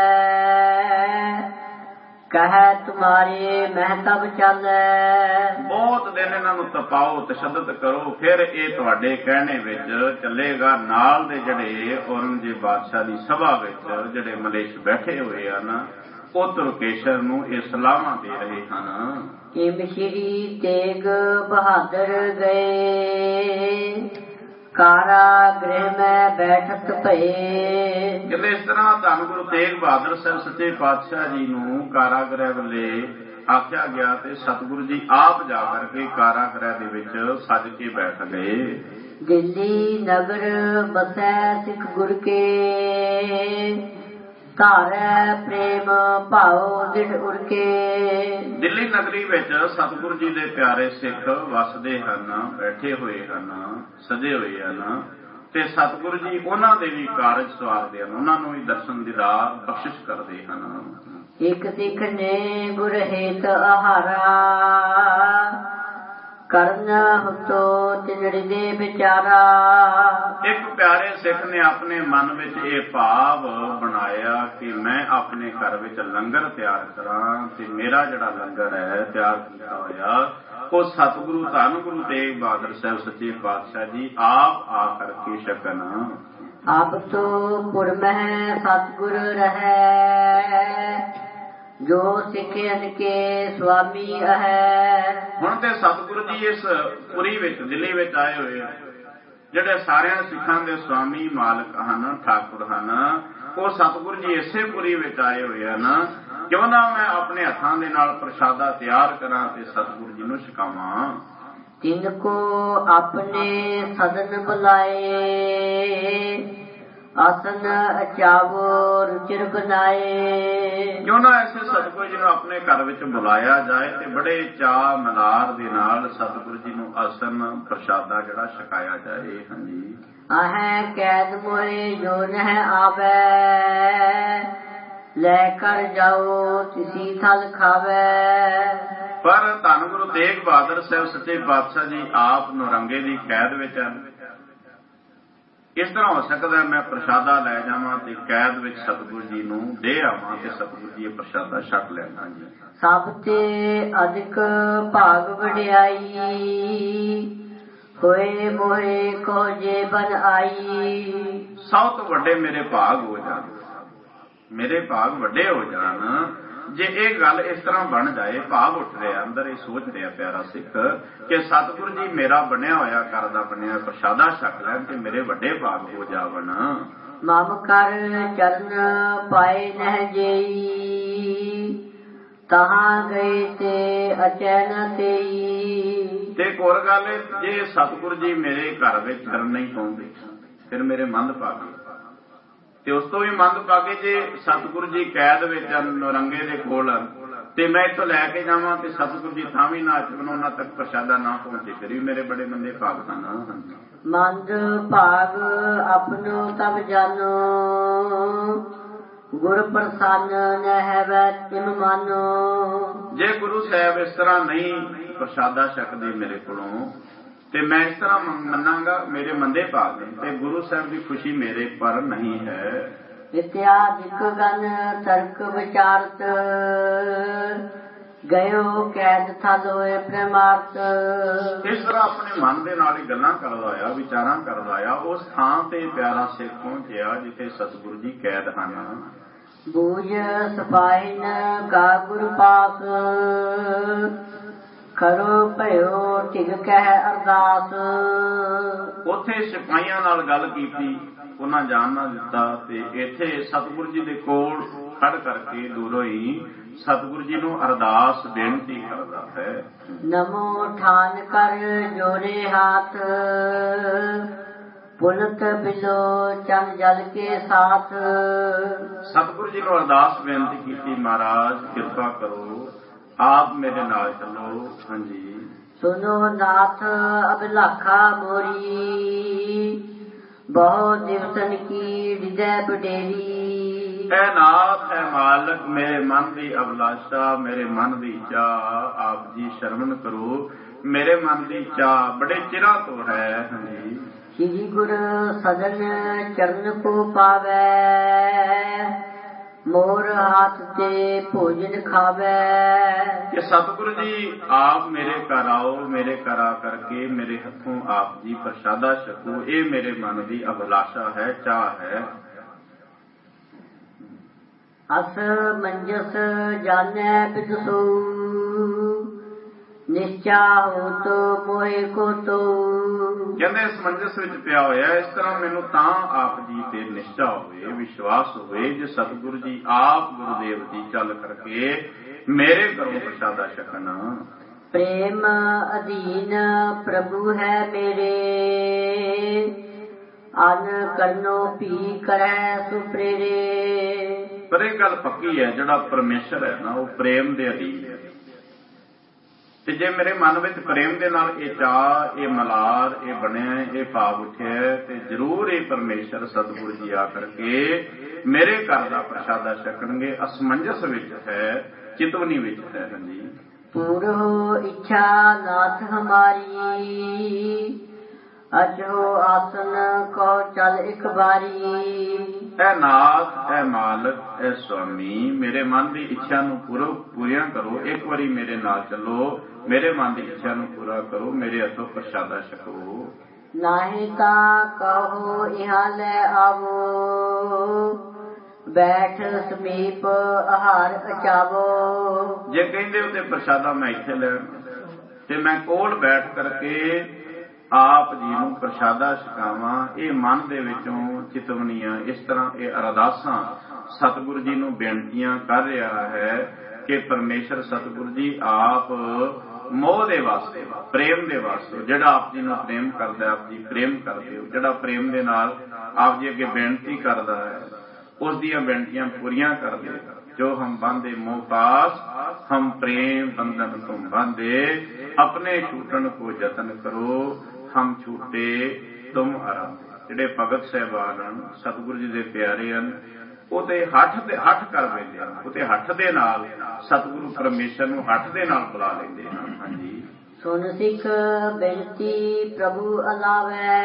ਕਹੈ ਤੁਮਾਰੇ ਮਹਿਤਬ ਚਾਲੈ। ਬਹੁਤ ਦਿਨ ਇਹਨਾਂ ਨੂੰ ਤਪਾਓ, ਤਸ਼ੱਦਦ ਕਰੋ, ਫਿਰ ਇਹ ਤੁਹਾਡੇ ਕਹਿਣੇ ਵਿੱਚ ਚੱਲੇਗਾ। ਨਾਲ ਦੇ ਜਿਹੜੇ ਔਰੰਗਜ਼ੇਬ ਬਾਦਸ਼ਾਹ ਦੀ ਸਭਾ ਵਿੱਚ ਜਿਹੜੇ ਮਲੇਸ਼ ਬੈਠੇ ਹੋਏ ਹਨ, ਉਹ ਤੁਰਕੇਸ਼ਰ ਨੂੰ ਇਹ ਸਲਾਹਾਂ ਦੇ ਰਹੇ ਹਨ। ਇਹ ਸ਼੍ਰੀ ਤੇਗ ਬਹਾਦਰ ਗਏ, ਕਾਰਾਗ੍ਰਹਿ ਮੈਂ ਬੈਠਤ ਭਏ। ਕਹਿੰਦੇ ਇਸ ਤਰ੍ਹਾਂ ਧੰਨ ਗੁਰੂ ਤੇਗ ਬਹਾਦਰ ਸਾਹਿਬ ਸੱਚੇ ਪਾਤਸ਼ਾਹ ਜੀ ਨੂੰ ਕਾਰਾਗ੍ਰਹਿ ਵੱਲੇ ਆਖਿਆ ਗਿਆ ਤੇ ਸਤਿਗੁਰੂ ਜੀ ਆਪ ਜਾ ਕਰਕੇ ਕਾਰਾਗ੍ਰਹਿ ਦੇ ਵਿੱਚ ਸੱਜ ਕੇ ਬੈਠ ਗਏ। ਦਿੱਲੀ ਨਗਰ ਬਸੈ ਸਿੱਖ ਗੁਰ ਕੇ, ਧਾਰੈ ਪ੍ਰੇਮ ਭਾਉ ਦਿੜ ਉੜ ਕੇ। ਦਿੱਲੀ ਨਗਰੀ ਵਿੱਚ ਸਤਿਗੁਰੂ ਜੀ ਦੇ ਪਿਆਰੇ ਸਿੱਖ ਵਸਦੇ ਹਨ, ਬੈਠੇ ਹੋਏ ਹਨ, ਸਜੇ ਹੋਏ ਹਨ ਤੇ ਸਤਿਗੁਰੂ ਜੀ ਉਹਨਾਂ ਦੇ ਵੀ ਕਾਰਜ ਸਵਾਰਦੇ ਹਨ, ਉਹਨਾਂ ਨੂੰ ਵੀ ਦਰਸ਼ਨ ਦੀ ਰਾਹ ਬਖਸ਼ਿਸ਼ ਕਰਦੇ ਹਨ। ਇੱਕ ਸਿੱਖ ਨੇ ਗੁਰ ਹੇਤ ਆਹਾਰਾ, ਕਰਨ ਹੁਤੋ ਤਿਨੜੀ ਦੇ ਵਿਚਾਰਾ। ਇੱਕ ਪਿਆਰੇ ਸਿੱਖ ਨੇ ਆਪਣੇ ਮਨ ਵਿੱਚ ਇਹ ਭਾਵ ਬਣਾਇਆ ਕਿ ਮੈਂ ਆਪਣੇ ਘਰ ਵਿੱਚ ਲੰਗਰ ਤਿਆਰ ਕਰਾਂ ਤੇ ਮੇਰਾ ਜਿਹੜਾ ਲੰਗਰ ਹੈ ਤਿਆਰ ਕੀਤਾ ਹੋਇਆ ਉਹ ਸਤਿਗੁਰੂ ਧੰਨ ਗੁਰੂ ਤੇਗ ਬਹਾਦਰ ਸਾਹਿਬ ਸੱਚੇ ਪਾਤਸ਼ਾਹ ਜੀ ਆਪ ਆ ਕਰਕੇ ਛਕਣ। ਆਪ ਤੋਂ ਪੁਰਮਹਿ ਸਤਿਗੁਰ ਰਹੈ, ਜੋ ਸਿੱਖਿਅਨ ਕੇ ਸੁਆਮੀ ਹੈ। ਹੁਣ ਤੇ ਸਤਿਗੁਰੂ ਜੀ ਇਸ ਪੁਰੀ ਵਿੱਚ ਦਿੱਲੀ ਵਿੱਚ ਆਏ ਹੋਏ ਜਿਹੜੇ ਸਾਰਿਆਂ ਸਿੱਖਾਂ ਦੇ ਸੁਆਮੀ ਮਾਲਕ ਹਨ, ਠਾਕੁਰ ਹਨ, ਉਹ ਸਤਿਗੁਰੂ ਜੀ ਇਸੇ ਪੁਰੀ ਵਿੱਚ ਆਏ ਹੋਏ ਹਨ। ਕਿਉਂ ਨਾ ਮੈਂ ਆਪਣੇ ਹੱਥਾਂ ਦੇ ਨਾਲ ਪ੍ਰਸ਼ਾਦਾ ਤਿਆਰ ਕਰਾਂ ਤੇ ਸਤਿਗੁਰੂ ਜੀ ਨੂੰ ਛਕਾਵਾਂ। ਤਿਨ ਕੋ ਆਪਣੇ ਸਦਨ ਬੁਲਾਏ, ਆਸਨ ਅਚਾਵੋ ਰੁਚਿਰ ਬਨਾਏ। ਕਿਉਂ ਨਾ ਐਸੇ ਸਤਿਗੁਰੂ ਜੀ ਨੂੰ ਆਪਣੇ ਘਰ ਵਿੱਚ ਬੁਲਾਇਆ ਜਾਏ ਤੇ ਬੜੇ ਚਾਅ ਮਨਾਰ ਦੇ ਨਾਲ ਸਤਿਗੁਰੂ ਜੀ ਨੂੰ ਆਸਨ ਪ੍ਰਸ਼ਾਦਾ ਜਿਹੜਾ ਛਕਾਇਆ ਜਾਏ। ਹਾਂਜੀ। ਆਹੈ ਕੈਦ ਮੋਏ ਜੋ ਨਹਿ ਆਵੈ, ਲੈ ਕਰ ਜਾਓ ਤਿਸੀ ਥਲ ਖਾਵੈ। ਪਰ ਧੰਨ ਗੁਰੂ ਤੇਗ ਬਹਾਦਰ ਸਾਹਿਬ ਸੱਚੇ ਪਾਤਸ਼ਾਹ ਜੀ ਆਪ ਨੌਰੰਗੇ ਦੀ ਕੈਦ ਵਿੱਚ ਹਨ। ਇਸ ਤਰ੍ਹਾਂ ਹੋ ਸਕਦਾ ਮੈਂ ਪ੍ਰਸ਼ਾਦਾ ਲੈ ਜਾਵਾਂ ਤੇ ਕੈਦ ਵਿੱਚ ਸਤਿਗੁਰੂ ਜੀ ਨੂੰ ਦੇ ਆਵਾਂ ਤੇ ਸਤਿਗੁਰੂ ਜੀ ਇਹ ਪ੍ਰਸ਼ਾਦਾ ਛਕ ਲੈਣਾ। ਜੀ ਸਭ ਤੇ ਅਧਿਕ ਭਾਗ ਵਡਿਆਈ, ਹੋਏ ਮੋਏ ਕੋ ਜੀਵਨ ਆਈ। ਸਭ ਤੋਂ ਵੱਡੇ ਮੇਰੇ ਭਾਗ ਹੋ ਜਾਣ, ਮੇਰੇ ਭਾਗ ਵੱਡੇ ਹੋ ਜਾਣ। ਜੇ ਇਹ ਗੱਲ ਇਸ ਤਰ੍ਹਾਂ ਬਣ ਜਾਏ, ਭਾਵ ਉੱਠ ਰਿਹਾ ਅੰਦਰ, ਇਹ ਸੋਚ ਰਿਹਾ ਪਿਆਰਾ ਸਿੱਖ ਕਿ ਸਤਿਗੁਰੂ ਜੀ ਮੇਰਾ ਬਣਿਆ ਹੋਇਆ ਘਰ ਦਾ ਬਣਿਆ ਪ੍ਰਸ਼ਾਦਾ ਛਕ ਲੈਣ ਤੇ ਮੇਰੇ ਵੱਡੇ ਭਾਗ ਹੋ ਜਾਵਣ। ਮਮ ਕਰ ਚਰਨ ਪਾਏ ਨਹਿ ਜੇਈ, ਤਹਾਂ ਗਏ ਤੇ ਅਚੈਨ ਤੇਈ। ਤੇ ਹੋਰ ਗੱਲ ਜੇ ਸਤਿਗੁਰੂ ਜੀ ਮੇਰੇ ਘਰ ਵਿੱਚ ਚਰਨ ਨਹੀਂ ਪਾਉਂਦੇ ਫਿਰ ਮੇਰੇ ਮੰਦ ਭਾਗੇ, ਤੇ ਉਸ ਤੋਂ ਵੀ ਮੰਦ ਭਾਗੇ ਜੇ ਸਤਿਗੁਰੂ ਜੀ ਕੈਦ ਵਿੱਚ ਨੌਰੰਗੇ ਦੇ ਕੋਲ ਤੇ ਮੈਂ ਇੱਥੋਂ ਲੈ ਕੇ ਜਾਵਾਂ ਤੇ ਸਤਿਗੁਰੂ ਜੀ ਥਾਂ ਵੀ ਨਾ ਚੁਣ, ਉਹਨਾਂ ਤੱਕ ਪ੍ਰਸ਼ਾਦਾ ਨਾ ਪਹੁੰਚੇ, ਫਿਰ ਵੀ ਮੇਰੇ ਬੜੇ ਮੰਦੇ ਭਾਗ ਹਨ। ਮੰਦ ਭਾਗ ਆਪਣੋ ਤਬ ਜਾਨੋ, ਗੁਰ ਪ੍ਰਸੰਨ ਨ ਹੈਵੈ ਤਿਨ ਮਾਨੋ। ਜੇ ਗੁਰੂ ਸਾਹਿਬ ਇਸ ਤਰ੍ਹਾਂ ਨਹੀਂ ਪ੍ਰਸ਼ਾਦਾ ਛਕਦੇ ਮੇਰੇ ਕੋਲੋਂ ਤੇ ਮੈਂ ਇਸ ਤਰ੍ਹਾਂ ਮੰਨਾਂਗਾ, ਮੇਰੇ ਮੰਦੇ ਭਾਗ ਨੇ ਤੇ ਗੁਰੂ ਸਾਹਿਬ ਦੀ ਖੁਸ਼ੀ ਮੇਰੇ ਪਰ ਨਹੀਂ ਹੈ। ਇਤਿਆਦਿਕ ਗਨ ਤਰਕ ਵਿਚਾਰਤ, ਗਇਓ ਕੈਦ ਥਲ ਹੋਏ ਪ੍ਰਮਾਰਥ। ਇਸ ਤਰ੍ਹਾਂ ਆਪਣੇ ਮਨ ਦੇ ਨਾਲ ਹੀ ਗੱਲਾਂ ਕਰਦਾ ਆ, ਵਿਚਾਰਾਂ ਕਰਦਾ ਆ, ਉਸ ਥਾਂ ਤੇ ਪਿਆਰਾ ਸਿੱਖ ਪਹੁੰਚਿਆ ਜਿੱਥੇ ਸਤਿਗੁਰੂ ਜੀ ਕੈਦ ਹਨ। ਬੂਝ ਸਪਾਹੀਨ ਕਾ ਗੁਰ ਪਾਸ, ਕਰੋ ਭਇਓ ਟਿਕ ਕਹਿ ਅਰਦਾਸ। ਉੱਥੇ ਸਿਪਾਹੀਆਂ ਨਾਲ ਗੱਲ ਕੀਤੀ, ਉਹਨਾਂ ਜਾਣ ਨਾ ਦਿੱਤਾ, ਤੇ ਇੱਥੇ ਸਤਿਗੁਰੂ ਜੀ ਦੇ ਕੋਲ ਖੜ ਕਰਕੇ ਦੂਰੋਂ ਹੀ ਸਤਿਗੁਰੂ ਜੀ ਨੂੰ ਅਰਦਾਸ ਬੇਨਤੀ ਕਰਦਾ ਹੈ। ਨਮੋ ਠਾਨ ਕਰ ਜੋਰੇ ਹਾਥ, ਪੁਲਤ ਬਿਲੋ ਚੰਨ ਜਲ ਕੇ ਸਾਥ। ਸਤਿਗੁਰੂ ਜੀ ਨੂੰ ਅਰਦਾਸ ਬੇਨਤੀ ਕੀਤੀ, ਮਹਾਰਾਜ ਕਿਰਪਾ ਕਰੋ, ਆਪ ਮੇਰੇ ਨਾਲ ਚੱਲੋ। ਹਾਂਜੀ। ਸੁਨੋ ਨਾਥ ਅਭਿਲਾਖਾ ਮੋਰੀ, ਬਹੁ ਦਿਵਸਨ ਕੀ ਹਿਰਦੈ ਬਡੇਰੀ। ਐ ਨਾਥ ਹੈ ਮਾਲਕ, ਮੇਰੇ ਮਨ ਦੀ ਅਭਿਲਾਸ਼ਾ, ਮੇਰੇ ਮਨ ਦੀ ਚਾਹ, ਆਪ ਜੀ ਸ਼ਰਵਣ ਕਰੋ। ਮੇਰੇ ਮਨ ਦੀ ਚਾਹ ਬੜੇ ਚਿਰਾਂ ਤੋਂ ਹੈ। ਹਾਂਜੀ। ਸ੍ਰੀ ਗੁਰ ਸਦਨ ਚਰਨ ਕੋ ਪਾਵੈ, ਮੋਰ ਹੱਥ ਤੇ ਭੋਜਨ ਖਾਵੈ। ਕਿ ਸਤਿਗੁਰੂ ਜੀ ਆਪ ਮੇਰੇ ਘਰ ਆਓ, ਮੇਰੇ ਘਰ ਆ ਕਰਕੇ ਮੇਰੇ ਹੱਥੋਂ ਆਪ ਜੀ ਪ੍ਰਸ਼ਾਦਾ ਛਕੋ। ਇਹ ਮੇਰੇ ਮਨ ਦੀ ਅਭਿਲਾਸ਼ਾ ਹੈ, ਚਾਹ ਹੈ। ਅਸ ਮੰਜਸ ਜਾਣੈ ਬਿਦਸੂ, ਨਿਸ਼ਚਾ ਹੋ ਤੋ ਮੋਹਿ ਕੋ ਤੋ। ਕਹਿੰਦੇ ਇਸ ਮੰਜਸ ਵਿੱਚ ਪਿਆ ਹੋਇਆ, ਇਸ ਤਰ੍ਹਾਂ ਮੈਨੂੰ ਤਾਂ ਆਪ ਜੀ ਤੇ ਨਿਸ਼ਚਾ ਹੋਵੇ, ਵਿਸ਼ਵਾਸ ਹੋਵੇ, ਜੇ ਸਤਿਗੁਰੂ ਜੀ ਆਪ ਗੁਰੂਦੇਵ ਜੀ ਚੱਲ ਕਰਕੇ ਮੇਰੇ ਘਰੋਂ ਪ੍ਰਸ਼ਾਦਾ ਛਕਣ। ਪ੍ਰੇਮ ਅਧੀਨ ਪ੍ਰਭੂ ਹੈ ਮੇਰੇ, ਅਨ ਕਰਨੋ ਭੀ ਕਰੈ ਸੁਪ੍ਰੇਰੇ। ਪਰ ਇਹ ਗੱਲ ਪੱਕੀ ਹੈ, ਜਿਹੜਾ ਪਰਮੇਸ਼ਰ ਹੈ ਨਾ, ਉਹ ਪ੍ਰੇਮ ਦੇ ਅਧੀਨ ਹੈ। ਤੇ ਜੇ ਮੇਰੇ ਮਨ ਵਿੱਚ ਪ੍ਰੇਮ ਦੇ ਨਾਲ ਇਹ ਚਾਹ, ਇਹ ਮਲਾਰ, ਇਹ ਬਣਿਆ, ਇਹ ਭਾਵ ਉੱਠਿਆ, ਤੇ ਜ਼ਰੂਰ ਇਹ ਪਰਮੇਸ਼ਰ ਸਤਿਗੁਰੂ ਜੀ ਆ ਕਰਕੇ ਮੇਰੇ ਘਰ ਦਾ ਪ੍ਰਸ਼ਾਦਾ ਛਕਣਗੇ। ਅਸਮੰਜਸ ਵਿੱਚ ਹੈ, ਚਿਤਵਨੀ ਵਿੱਚ ਹੈ। ਹਾਂਜੀ। ਪੂਰੋ ਇੱਛਾ ਨਾਥ ਹਮਾਰੀ, ਅਜੋ ਆਸਨ ਕੋ ਚਲ ਇੱਕ ਬਾਰੀ। ਐ ਨਾਥ, ਐ ਮਾਲਕ, ਐ ਸੁਆਮੀ, ਮੇਰੇ ਮਨ ਦੀ ਇੱਛਾ ਨੂੰ ਪੂਰਾ ਪੂਰੀਆਂ ਕਰੋ। ਇੱਕ ਵਾਰੀ ਮੇਰੇ ਨਾਲ ਚੱਲੋ, ਮੇਰੇ ਮਨ ਦੀ ਇੱਛਾ ਨੂੰ ਪੂਰਾ ਕਰੋ, ਮੇਰੇ ਹੱਥੋਂ ਪ੍ਰਸ਼ਾਦਾ ਛਕੋ। ਨਾਹੀਂ ਤਾਂ ਕਹੋ ਇਹਾਂ ਲੈ ਆਵੋ, ਬੈਠ ਸਮੀਪ ਆਹਾਰ ਅਚਾਵੋ। ਜੇ ਕਹਿੰਦੇ ਹੋ ਤੇ ਪ੍ਰਸ਼ਾਦਾ ਮੈਂ ਇੱਥੇ ਲੈਣ, ਤੇ ਮੈਂ ਕੋਲ ਬੈਠ ਕਰਕੇ ਆਪ ਜੀ ਨੂੰ ਪ੍ਰਸ਼ਾਦਾ ਛਕਾਵਾਂ। ਇਹ ਮਨ ਦੇ ਵਿੱਚੋਂ ਚਿਤਵਨੀਆਂ, ਇਸ ਤਰ੍ਹਾਂ ਇਹ ਅਰਦਾਸਾਂ ਸਤਿਗੁਰੂ ਜੀ ਨੂੰ ਬੇਨਤੀਆਂ ਕਰ ਰਿਹਾ ਹੈ ਕਿ ਪਰਮੇਸ਼ਰ ਸਤਿਗੁਰੂ ਜੀ ਆਪ ਮੋਹ ਦੇ ਵਾਸਤੇ, ਪ੍ਰੇਮ ਦੇ ਵਾਸਤੇ, ਜਿਹੜਾ ਆਪ ਜੀ ਨੂੰ ਪ੍ਰੇਮ ਕਰਦਾ, ਆਪ ਜੀ ਪ੍ਰੇਮ ਕਰਦੇ ਹੋ। ਜਿਹੜਾ ਪ੍ਰੇਮ ਦੇ ਨਾਲ ਆਪ ਜੀ ਅੱਗੇ ਬੇਨਤੀ ਕਰਦਾ ਹੈ, ਉਸ ਦੀਆਂ ਬੇਨਤੀਆਂ ਪੂਰੀਆਂ ਕਰਦੇ। ਜੋ ਹਮ ਬਾਂਧੇ ਮੋਹ ਪਾਸ, ਹਮ ਪ੍ਰੇਮ ਬੰਧਨ ਤੁਮ ਬਾਂਧੇ, ਆਪਣੇ ਛੂਟਣ ਕੋ ਯਤਨ ਕਰੋ, ਹਮ ਛੂਟੇ ਤੁਮ ਆਰਾਮ। ਜਿਹੜੇ ਭਗਤ ਸਾਹਿਬਾਨ ਹਨ, ਸਤਿਗੁਰੂ ਜੀ ਦੇ ਪਿਆਰੇ ਹਨ, ਉਹ ਤੇ ਹੱਠ ਤੇ ਹੱਠ ਕਰ ਬੈਠਦੇ ਹਨ। ਉਹ ਤੇ ਹੱਠ ਦੇ ਨਾਲ ਸਤਿਗੁਰੂ ਪਰਮੇਸ਼ਰ ਨੂੰ ਹੱਠ ਦੇ ਨਾਲ ਬੁਲਾ ਲੈਂਦੇ ਹਨ। ਹਾਂਜੀ। ਸੁਨ ਸਿੱਖ ਬੇਨਤੀ ਪ੍ਰਭੂ ਅਲਾਵੈ,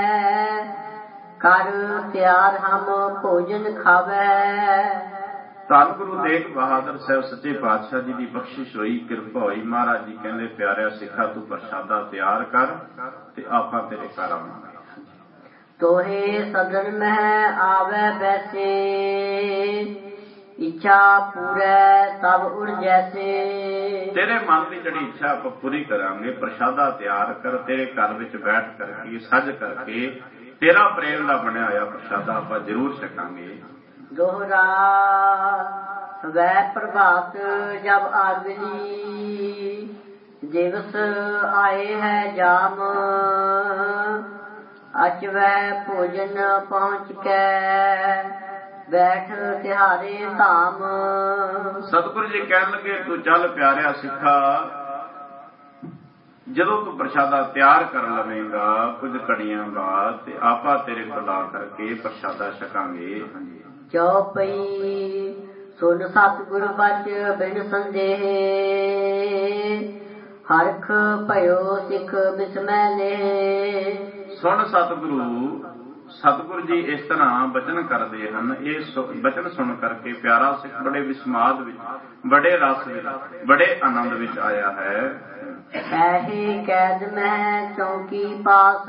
ਕਰ ਤਿਆਰ ਹਮ ਭੋਜਨ ਖਾਵੈ। ਧੰਨ ਗੁਰੂ ਤੇਗ ਬਹਾਦਰ ਸਾਹਿਬ ਸੱਚੇ ਪਾਤਸ਼ਾਹ ਜੀ ਦੀ ਬਖਸ਼ਿਸ਼ ਹੋਈ, ਕਿਰਪਾ ਹੋਈ। ਮਹਾਰਾਜ ਜੀ ਕਹਿੰਦੇ, ਪਿਆਰਿਆ ਸਿੱਖਾ ਤੂੰ ਪ੍ਰਸ਼ਾਦਾ ਤਿਆਰ ਕਰ ਤੇ ਆਪਾਂ ਤੇਰੇ ਘਰ ਆਵਾਂਗੇ। ਤੋਹੇ ਸਦਨ ਮਹਿ ਆਵੈ ਬੈਸੇ, ਇੱਛਾ ਪੂਰੈ ਤਬ ਉੜ ਜੈਸੇ। ਤੇਰੇ ਮਨ ਦੀ ਜਿਹੜੀ ਇੱਛਾ ਆਪਾਂ ਪੂਰੀ ਕਰਾਂਗੇ। ਪ੍ਰਸ਼ਾਦਾ ਤਿਆਰ ਕਰ, ਤੇਰੇ ਘਰ ਵਿੱਚ ਬੈਠ ਕਰਕੇ, ਸੱਜ ਕਰਕੇ, ਤੇਰਾ ਪ੍ਰੇਮ ਦਾ ਬਣਿਆ ਹੋਇਆ ਪ੍ਰਸ਼ਾਦਾ ਆਪਾਂ ਜ਼ਰੂਰ ਛਕਾਂਗੇ। ਦੋਹਰਾ ਵੈ ਪ੍ਰਭਾਤ ਜਬ ਆਵਲੀ, ਦਿਵਸ ਆਏ ਹੈ ਜਾਮ, ਅਚਵੈ ਭੋਜਨ ਪਹੁੰਚ ਕੇ, ਬੈਠ ਤਿਹਾਰੇ ਧਾਮ। ਸਤਿਗੁਰੂ ਜੀ ਕਹਿਣ ਲੱਗੇ, ਤੂੰ ਚੱਲ ਪਿਆਰਿਆ ਸਿੱਖਾ, ਜਦੋਂ ਤੂੰ ਪ੍ਰਸ਼ਾਦਾ ਤਿਆਰ ਕਰ ਲਵੇਂਗਾ ਕੁਝ ਘੜੀਆਂ ਬਾਅਦ, ਤੇ ਆਪਾਂ ਤੇਰੇ ਕੋਲ ਆ ਕਰਕੇ ਪ੍ਰਸ਼ਾਦਾ ਛਕਾਂਗੇ। ਜੋ ਪਈ ਸੁਨ ਸਤਿਗੁਰ ਬਚ ਬਿਨ ਸੰਦੇਹ, ਹਰਖ ਭਇਓ ਸਿੱਖ ਬਿਸਮੈ ਲੈ। ਸੁਣ ਸਤਿਗੁਰੂ ਸਤਿਗੁਰੂ ਜੀ ਇਸ ਤਰ੍ਹਾਂ ਬਚਨ ਕਰਦੇ ਹਨ। ਇਹ ਬਚਨ ਸੁਣ ਕਰਕੇ ਪਿਆਰਾ ਸਿੱਖ ਬੜੇ ਵਿਸਮਾਦ ਵਿੱਚ, ਬੜੇ ਰਸ ਵਿੱਚ, ਬੜੇ ਆਨੰਦ ਵਿੱਚ ਆਇਆ ਹੈ। ਐਹੀ ਕੈਦ ਮੈਂ ਚੌਕੀ ਪਾਸ,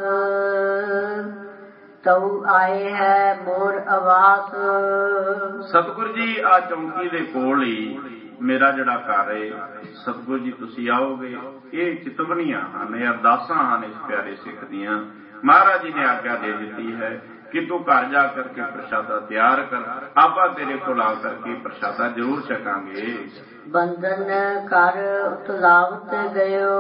ਤਉ ਆਏ ਹੈ ਮੋਰ ਆਵਾਸ। ਸਤਿਗੁਰੂ ਜੀ ਆ ਚੌਂਕੀ ਦੇ ਕੋਲ ਹੀ ਮੇਰਾ ਜਿਹੜਾ ਘਰ ਹੈ, ਸਤਿਗੁਰੂ ਜੀ ਤੁਸੀਂ ਆਓਗੇ। ਇਹ ਚਿਤਵਨੀਆਂ ਹਨ, ਇਹ ਅਰਦਾਸਾਂ ਹਨ ਇਸ ਪਿਆਰੇ ਸਿੱਖ ਦੀਆਂ। ਮਹਾਰਾਜ ਜੀ ਨੇ ਆਗਿਆ ਦੇ ਦਿੱਤੀ ਹੈ ਕਿ ਤੂੰ ਘਰ ਜਾ ਕਰਕੇ ਪ੍ਰਸ਼ਾਦਾ ਤਿਆਰ ਕਰ, ਆਪਾਂ ਤੇਰੇ ਕੋਲ ਆ ਕਰਕੇ ਪ੍ਰਸ਼ਾਦਾ ਜ਼ਰੂਰ ਛਕਾਂਗੇ। ਬੰਧਨ ਕਰ ਉਤਲਾਵਤ ਗਇਓ,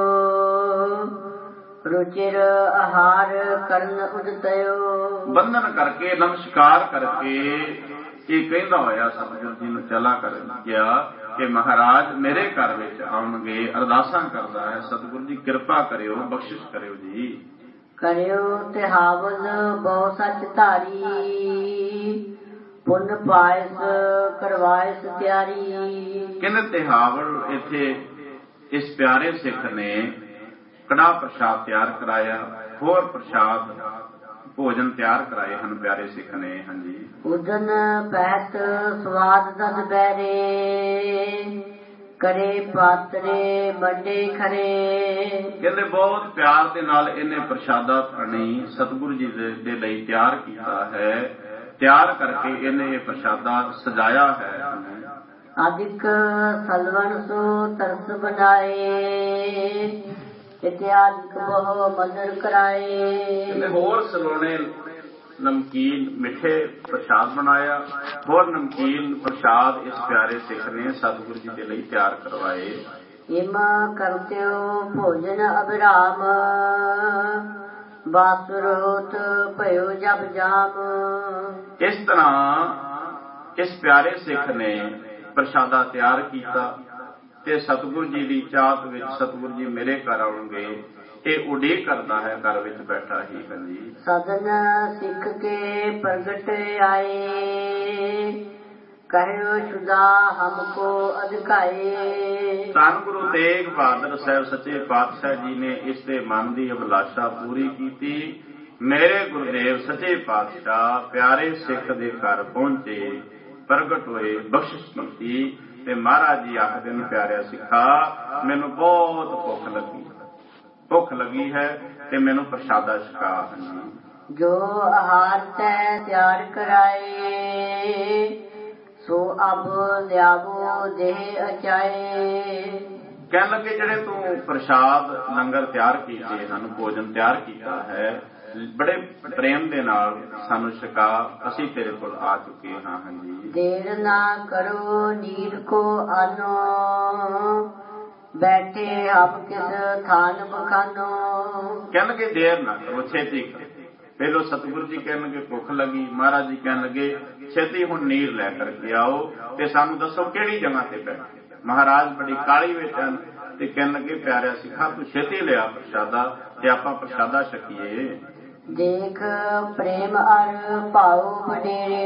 ਰੁਚਿਰ ਆਹਾਰ ਕਰਨ ਉਦਤਿਓ। ਬੰਧਨ ਕਰਕੇ, ਨਮਸਕਾਰ ਕਰਕੇ ਇਹ ਕਹਿੰਦਾ ਹੋਇਆ ਸਤਿਗੁਰੂ ਜੀ ਨੂੰ ਚਲਾ ਕਰ ਗਿਆ ਕਿ ਮਹਾਰਾਜ ਮੇਰੇ ਘਰ ਵਿੱਚ ਆਉਣਗੇ। ਅਰਦਾਸਾਂ ਕਰਦਾ ਹੈ, ਸਤਿਗੁਰੂ ਜੀ ਕਿਰਪਾ ਕਰਿਓ, ਬਖਸ਼ਿਸ਼ ਕਰਿਓ ਜੀ। ਕਰਿਓ ਤਿਹਾਵਲ ਬਹੁ ਸੱਚ ਧਾਰੀ, ਪੁੰਨ ਪਾਇਸ ਕਰਵਾਇਸ ਤਿਆਰੀ। ਕਹਿੰਦੇ ਤਿਹਾਵਲ ਇੱਥੇ ਇਸ ਪਿਆਰੇ ਸਿੱਖ ਨੇ ਕੜਾਹ ਪ੍ਰਸ਼ਾਦ ਤਿਆਰ ਕਰਾਇਆ, ਹੋਰ ਪ੍ਰਸ਼ਾਦ ਭੋਜਨ ਤਿਆਰ ਕਰਾਏ ਹਨ ਪਿਆਰੇ ਸਿੱਖ ਨੇ। ਹਾਂਜੀ। ਉਦਨ ਪਹਿਤ ਸਵਾਦ ਦਦ ਬੈਰੇ, ਕਰੇ ਪਾਤਰੇ ਵੱਡੇ ਖਰੇ। ਕਹਿੰਦੇ ਬਹੁਤ ਪਿਆਰ ਦੇ ਨਾਲ ਇਹਨੇ ਪ੍ਰਸ਼ਾਦਾ ਪਾਣੀ ਸਤਿਗੁਰੂ ਜੀ ਦੇ ਲਈ ਤਿਆਰ ਕੀਤਾ ਹੈ। ਤਿਆਰ ਕਰਕੇ ਇਹਨੇ ਇਹ ਪ੍ਰਸ਼ਾਦਾ ਸਜਾਇਆ ਹੈ। ਅਧਿਕ ਸਲਵਣ ਸੋ ਤਰਸ ਬਣਾਏ, ਇਤਿਆਦਿਕ ਬਹੁ ਮੰਦਰ ਕਰਾਏ। ਹੋਰ ਸਲੋਣੇ ਨਮਕੀਨ ਮਿੱਠੇ ਪ੍ਰਸ਼ਾਦ ਬਣਾਇਆ, ਹੋਰ ਨਮਕੀਨ ਪ੍ਰਸ਼ਾਦ ਇਸ ਪਿਆਰੇ ਸਿੱਖ ਨੇ ਸਤਿਗੁਰੂ ਜੀ ਦੇ ਲਈ ਤਿਆਰ ਕਰਵਾਏ। ਇਮ ਕਰਤਿਓ ਭੋਜਨ ਅਬਿਰਾਮ, ਬਾਸੁਰੋਤ ਭਇਓ ਜਬ ਜਾਮ। ਇਸ ਤਰ੍ਹਾਂ ਇਸ ਪਿਆਰੇ ਸਿੱਖ ਨੇ ਪ੍ਰਸ਼ਾਦਾ ਤਿਆਰ ਕੀਤਾ ਤੇ ਸਤਿਗੁਰੂ ਜੀ ਦੀ ਚਾਹਤ ਵਿੱਚ ਸਤਿਗੁਰੂ ਜੀ ਮੇਰੇ ਘਰ ਆਉਣਗੇ, ਇਹ ਉਡੀਕ ਕਰਦਾ ਹੈ ਘਰ ਵਿੱਚ ਬੈਠਾ ਹੀ। ਹਾਂਜੀ। ਸਦਨ ਸਿੱਖ ਕੇ ਪ੍ਰਗਟ ਆਏ, ਕਹਿਓ ਸ਼ੁਦਾ ਹਮਕੋ ਅਧਿਕਾਏ। ਧੰਨ ਗੁਰੂ ਤੇਗ ਬਹਾਦਰ ਸਾਹਿਬ ਸੱਚੇ ਪਾਤਸ਼ਾਹ ਜੀ ਨੇ ਇਸ ਦੇ ਮਨ ਦੀ ਅਭਿਲਾਸ਼ਾ ਪੂਰੀ ਕੀਤੀ। ਮੇਰੇ ਗੁਰਦੇਵ ਸੱਚੇ ਪਾਤਸ਼ਾਹ ਪਿਆਰੇ ਸਿੱਖ ਦੇ ਘਰ ਪਹੁੰਚੇ, ਪ੍ਰਗਟ ਹੋਏ, ਬਖਸ਼ਿਸ਼ ਕੀਤੀ ਤੇ ਮਹਾਰਾਜ ਜੀ ਆਖਦੇ ਨੇ, ਪਿਆਰਿਆ ਸਿੱਖਾ ਮੈਨੂੰ ਬਹੁਤ ਭੁੱਖ ਲੱਗੀ, ਭੁੱਖ ਲੱਗੀ ਹੈ ਤੇ ਮੈਨੂੰ ਪ੍ਰਸ਼ਾਦਾ ਛਕਾ। ਜੋ ਆਹਾਰ ਤੈ ਤਿਆਰ ਕਰਾਏ, ਸੋ ਅਬ ਲਿਆਵੋ ਦੇਹ ਅਚਾਏ। ਕਹਿਣ ਲੱਗੇ ਜਿਹੜੇ ਤੂੰ ਪ੍ਰਸ਼ਾਦ ਲੰਗਰ ਤਿਆਰ ਕੀਤੇ ਹਨ, ਭੋਜਨ ਤਿਆਰ ਕੀਤਾ ਹੈ, ਬੜੇ ਪ੍ਰੇਮ ਦੇ ਨਾਲ ਸਾਨੂੰ ਛਕਾ, ਅਸੀਂ ਤੇਰੇ ਕੋਲ ਆ ਚੁੱਕੇ ਹਾਂ। ਹਾਂਜੀ। ਦੇਰ ਨਾ ਕਰੋ ਨੀਰ ਕੋ ਆਨੋ, ਬੈਠੇ ਹਮ ਕਿਸ ਥਾਨ ਬਖਾਨੋ। ਕਹਿਣਗੇ ਦੇਰ ਨਾ ਕਰੋ, ਛੇਤੀ ਕਰੋ। ਪਹਿਲੋਂ ਸਤਿਗੁਰੂ ਜੀ ਕਹਿਣਗੇ ਭੁੱਖ ਲੱਗੀ, ਮਹਾਰਾਜ ਜੀ ਕਹਿਣ ਲੱਗੇ ਛੇਤੀ ਹੁਣ ਨੀਰ ਲੈ ਕਰਕੇ ਆਓ ਤੇ ਸਾਨੂੰ ਦੱਸੋ ਕਿਹੜੀ ਜਗ੍ਹਾ ਤੇ ਬੈਠੇ। ਮਹਾਰਾਜ ਬੜੀ ਕਾਹਲੀ ਵਿੱਚ ਹਨ ਤੇ ਕਹਿਣ ਲੱਗੇ ਪਿਆਰਿਆ ਸਿੱਖਾ ਤੂੰ ਛੇਤੀ ਲਿਆ ਪ੍ਰਸ਼ਾਦਾ ਤੇ ਆਪਾਂ ਪ੍ਰਸ਼ਾਦਾ ਛਕੀਏ। ਦੇਖ ਪ੍ਰੇਮ ਅਰ ਭਾਉ ਵਡੇਰੇ,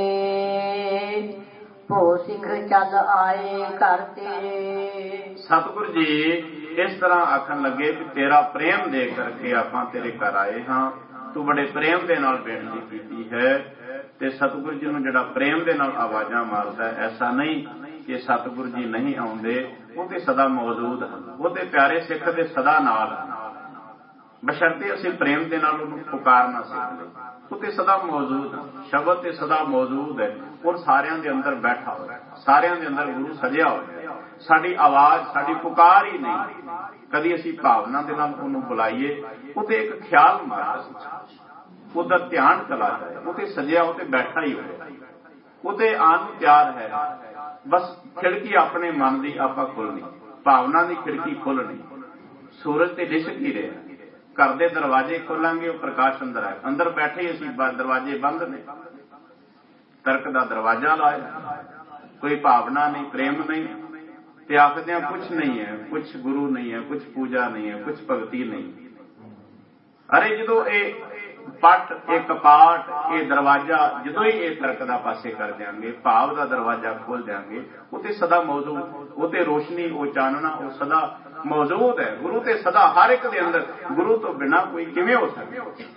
ਭੋ ਸਿੱਖ ਚੱਲ ਆਏ ਘਰ ਤੇਰੇ। ਸਤਿਗੁਰੂ ਜੀ ਇਸ ਤਰ੍ਹਾਂ ਆਖਣ ਲੱਗੇ ਕਿ ਤੇਰਾ ਪ੍ਰੇਮ ਦੇਖ ਕਰਕੇ ਆਪਾਂ ਤੇਰੇ ਘਰ ਆਏ ਹਾਂ, ਤੂੰ ਬੜੇ ਪ੍ਰੇਮ ਦੇ ਨਾਲ ਬੇਨਤੀ ਕੀਤੀ ਹੈ। ਤੇ ਸਤਿਗੁਰੂ ਜੀ ਨੂੰ ਜਿਹੜਾ ਪ੍ਰੇਮ ਦੇ ਨਾਲ ਆਵਾਜ਼ਾਂ ਮਾਰਦਾ, ਐਸਾ ਨਹੀਂ ਕਿ ਸਤਿਗੁਰੂ ਜੀ ਨਹੀਂ ਆਉਂਦੇ, ਉਹ ਤੇ ਸਦਾ ਮੌਜੂਦ ਹਨ, ਉਹ ਤੇ ਪਿਆਰੇ ਸਿੱਖ ਦੇ ਸਦਾ ਨਾਲ ਹਨ, ਬਸ਼ਰਤੇ ਅਸੀਂ ਪ੍ਰੇਮ ਦੇ ਨਾਲ ਉਹਨੂੰ ਪੁਕਾਰਨਾ ਸਿੱਖ ਲਈਏ। ਉਹ ਤੇ ਸਦਾ ਮੌਜੂਦ ਹੈ, ਸ਼ਬਦ ਤੇ ਸਦਾ ਮੌਜੂਦ ਹੈ ਔਰ ਸਾਰਿਆਂ ਦੇ ਅੰਦਰ ਬੈਠਾ ਹੋਇਆ, ਸਾਰਿਆਂ ਦੇ ਅੰਦਰ ਗੁਰੂ ਸਜਿਆ ਹੋਇਆ। ਸਾਡੀ ਆਵਾਜ਼, ਸਾਡੀ ਪੁਕਾਰ ਹੀ ਨਹੀਂ, ਕਦੀ ਅਸੀਂ ਭਾਵਨਾ ਦੇ ਨਾਲ ਉਹਨੂੰ ਬੁਲਾਈਏ, ਉਹ ਤੇ ਇੱਕ ਖਿਆਲ ਮਾਰਦਾ, ਉਹਦਾ ਧਿਆਨ ਚਲਾ ਜਾਏ, ਉਹ ਤੇ ਸਜਿਆ, ਉਹ ਤੇ ਬੈਠਾ ਹੀ ਹੋਇਆ, ਉਹ ਤੇ ਆਉਣ ਨੂੰ ਤਿਆਰ ਹੈ। ਬਸ ਖਿੜਕੀ ਆਪਣੇ ਮਨ ਦੀ ਆਪਾਂ ਖੋਲਣੀ, ਭਾਵਨਾ ਦੀ ਖਿੜਕੀ ਖੋਲਣੀ। ਸੂਰਜ ਤੇ ਲਿਸ਼ਕ ਹੀ ਰਿਹਾ, ਘਰ ਦੇ ਦਰਵਾਜ਼ੇ ਖੋਲਾਂਗੇ ਉਹ ਪ੍ਰਕਾਸ਼ ਅੰਦਰ ਆਏ, ਅੰਦਰ ਬੈਠੇ ਹੀ ਅਸੀਂ ਦਰਵਾਜ਼ੇ ਬੰਦ ਨੇ, ਤਰਕ ਦਾ ਦਰਵਾਜ਼ਾ ਲਾਇਆ, ਕੋਈ ਭਾਵਨਾ ਨਹੀਂ, ਪ੍ਰੇਮ ਨਹੀਂ, ਤੇ ਆਖਦੇ ਆ ਕੁਛ ਨਹੀਂ ਹੈ, ਕੁਛ ਗੁਰੂ ਨਹੀਂ ਹੈ, ਕੁਛ ਪੂਜਾ ਨਹੀਂ ਹੈ, ਕੁਛ ਭਗਤੀ ਨਹੀਂ। ਅਰੇ ਜਦੋਂ ਇਹ ਪੱਟ, ਇਹ ਕਪਾਟ, ਇਹ ਦਰਵਾਜ਼ਾ ਜਦੋਂ ਹੀ ਇਹ ਤਰਕ ਦਾ ਪਾਸੇ ਕਰ ਦਿਆਂਗੇ, ਭਾਵ ਦਾ ਦਰਵਾਜ਼ਾ ਖੋਲ ਦਿਆਂਗੇ, ਉਹ ਤੇ ਸਦਾ ਮੌਜੂਦ, ਉਹ ਤੇ ਰੋਸ਼ਨੀ, ਉਹ ਚਾਨਣਾ, ਉਹ ਸਦਾ ਮੌਜੂਦ ਹੈ। ਗੁਰੂ ਤੇ ਸਦਾ ਹਰ ਇੱਕ ਦੇ ਅੰਦਰ, ਗੁਰੂ ਤੋਂ ਬਿਨਾਂ ਕੋਈ ਕਿਵੇਂ ਹੋ ਸਕਦਾ?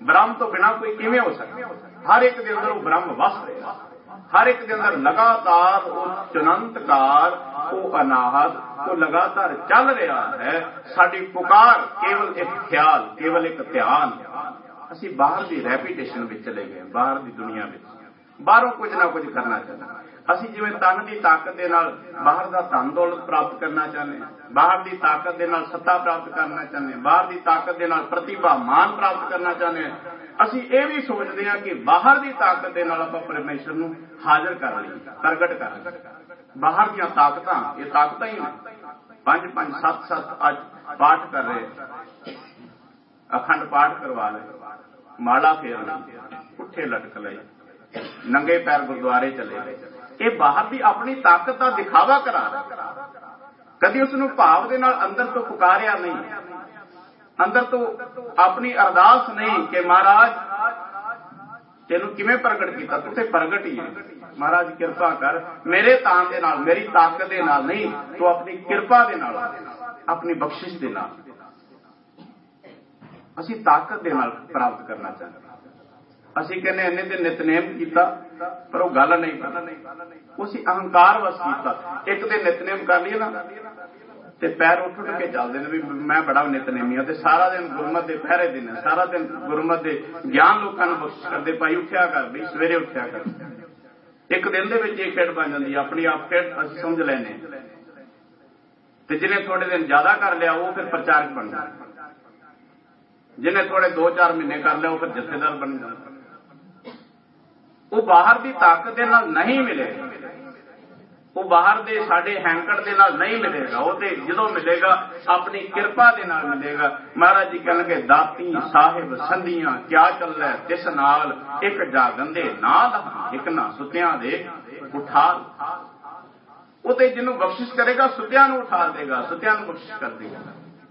ब्रह्म तो बिना कोई किवें हो सकता? हर एक के अंदर वो ब्रह्म वस रहा, हर एक के अंदर लगातार वो चुनंतकार, वो अनाहत, वो लगातार चल रहा है। साडी पुकार केवल एक ख्याल, केवल एक ध्यान। असी बाहर की रैपीटेशन में चले गए, बाहर की दुनिया में, बाहरों कुछ ना कुछ करना चाहते। असी जिवें तन की ताकत दे नाल बाहर का धन दौलत प्राप्त करना चाहते हैं, बाहर की ताकत दे नाल सत्ता प्राप्त करना चाहते हैं, बाहर की ताकत दे नाल प्रतिभा मान प्राप्त करना चाहते हैं। असी ये भी सोचते हैं कि बाहर की ताकत दे नाल आपां परमेश्वर नूं हाजिर कर लईए, प्रगट कर लईए। बाहर दी ताकतां, ये ताकतां ही पांच पांच सत्त सत्त अज पाठ कर रहे, अखंड पाठ करवा ले, माला फेर ली, पुठे लटक लए, नंगे पैर गुरुद्वारे चले गए। ये बाहर की अपनी ताकत का दिखावा करा रहे, कभी उसनूं भाव दे नाल अंदर तो पुकारिया नहीं, अंदर तो अपनी अरदास नहीं कि महाराज तेनू किवें प्रगट किया, तू ते प्रगट ही है, महाराज कृपा कर मेरे तान दे नाल, मेरी ताकत दे नाल नहीं, तो अपनी कृपा दे नाल, अपनी बख्शिश दे नाल असी ताकत दे नाल प्राप्त करना चाहते। असी कहने इन्ने ते नितनेम किया, पर वो गल नहीं बनती, उसी अहंकार वस किया। एक तो नितनेम कर लिए ना ते पैर उठ उठ के चलते हैं भी मैं बड़ा नितनेमी हाँ, सारा दिन गुरमत के पहरे दिन है, सारा दिन गुरमत के ज्ञान लोगों को बख्शिश करते, भाई उठ्या कर, भी सवेरे उठ्या कर। एक दिन के खेड बन जाती है, अपनी आप खेड असीं समझ लेने, जिन्हें थोड़े दिन ज्यादा कर लिया वो फिर प्रचारक बन जाता, जिन्हें थोड़े दो चार महीने कर लिया वो फिर जथेदार बन जाता। वो बाहर की ताकत के नाल नहीं मिलेगा, वो बाहर दे साडे हैंकड़ दे नाल नहीं मिलेगा, वो ते जदों मिलेगा अपनी कृपा दे नाल मिलेगा। महाराज जी कहणगे दाती साहिब संधियां क्या चलै तिस नाल, एक जागन दे नाल एक ना सुतियां दे उठाल। वो ते जिन्हों बख्शिश करेगा सुतियां नूं उठाल देगा, सुतियां नूं बख्शिश कर देगा।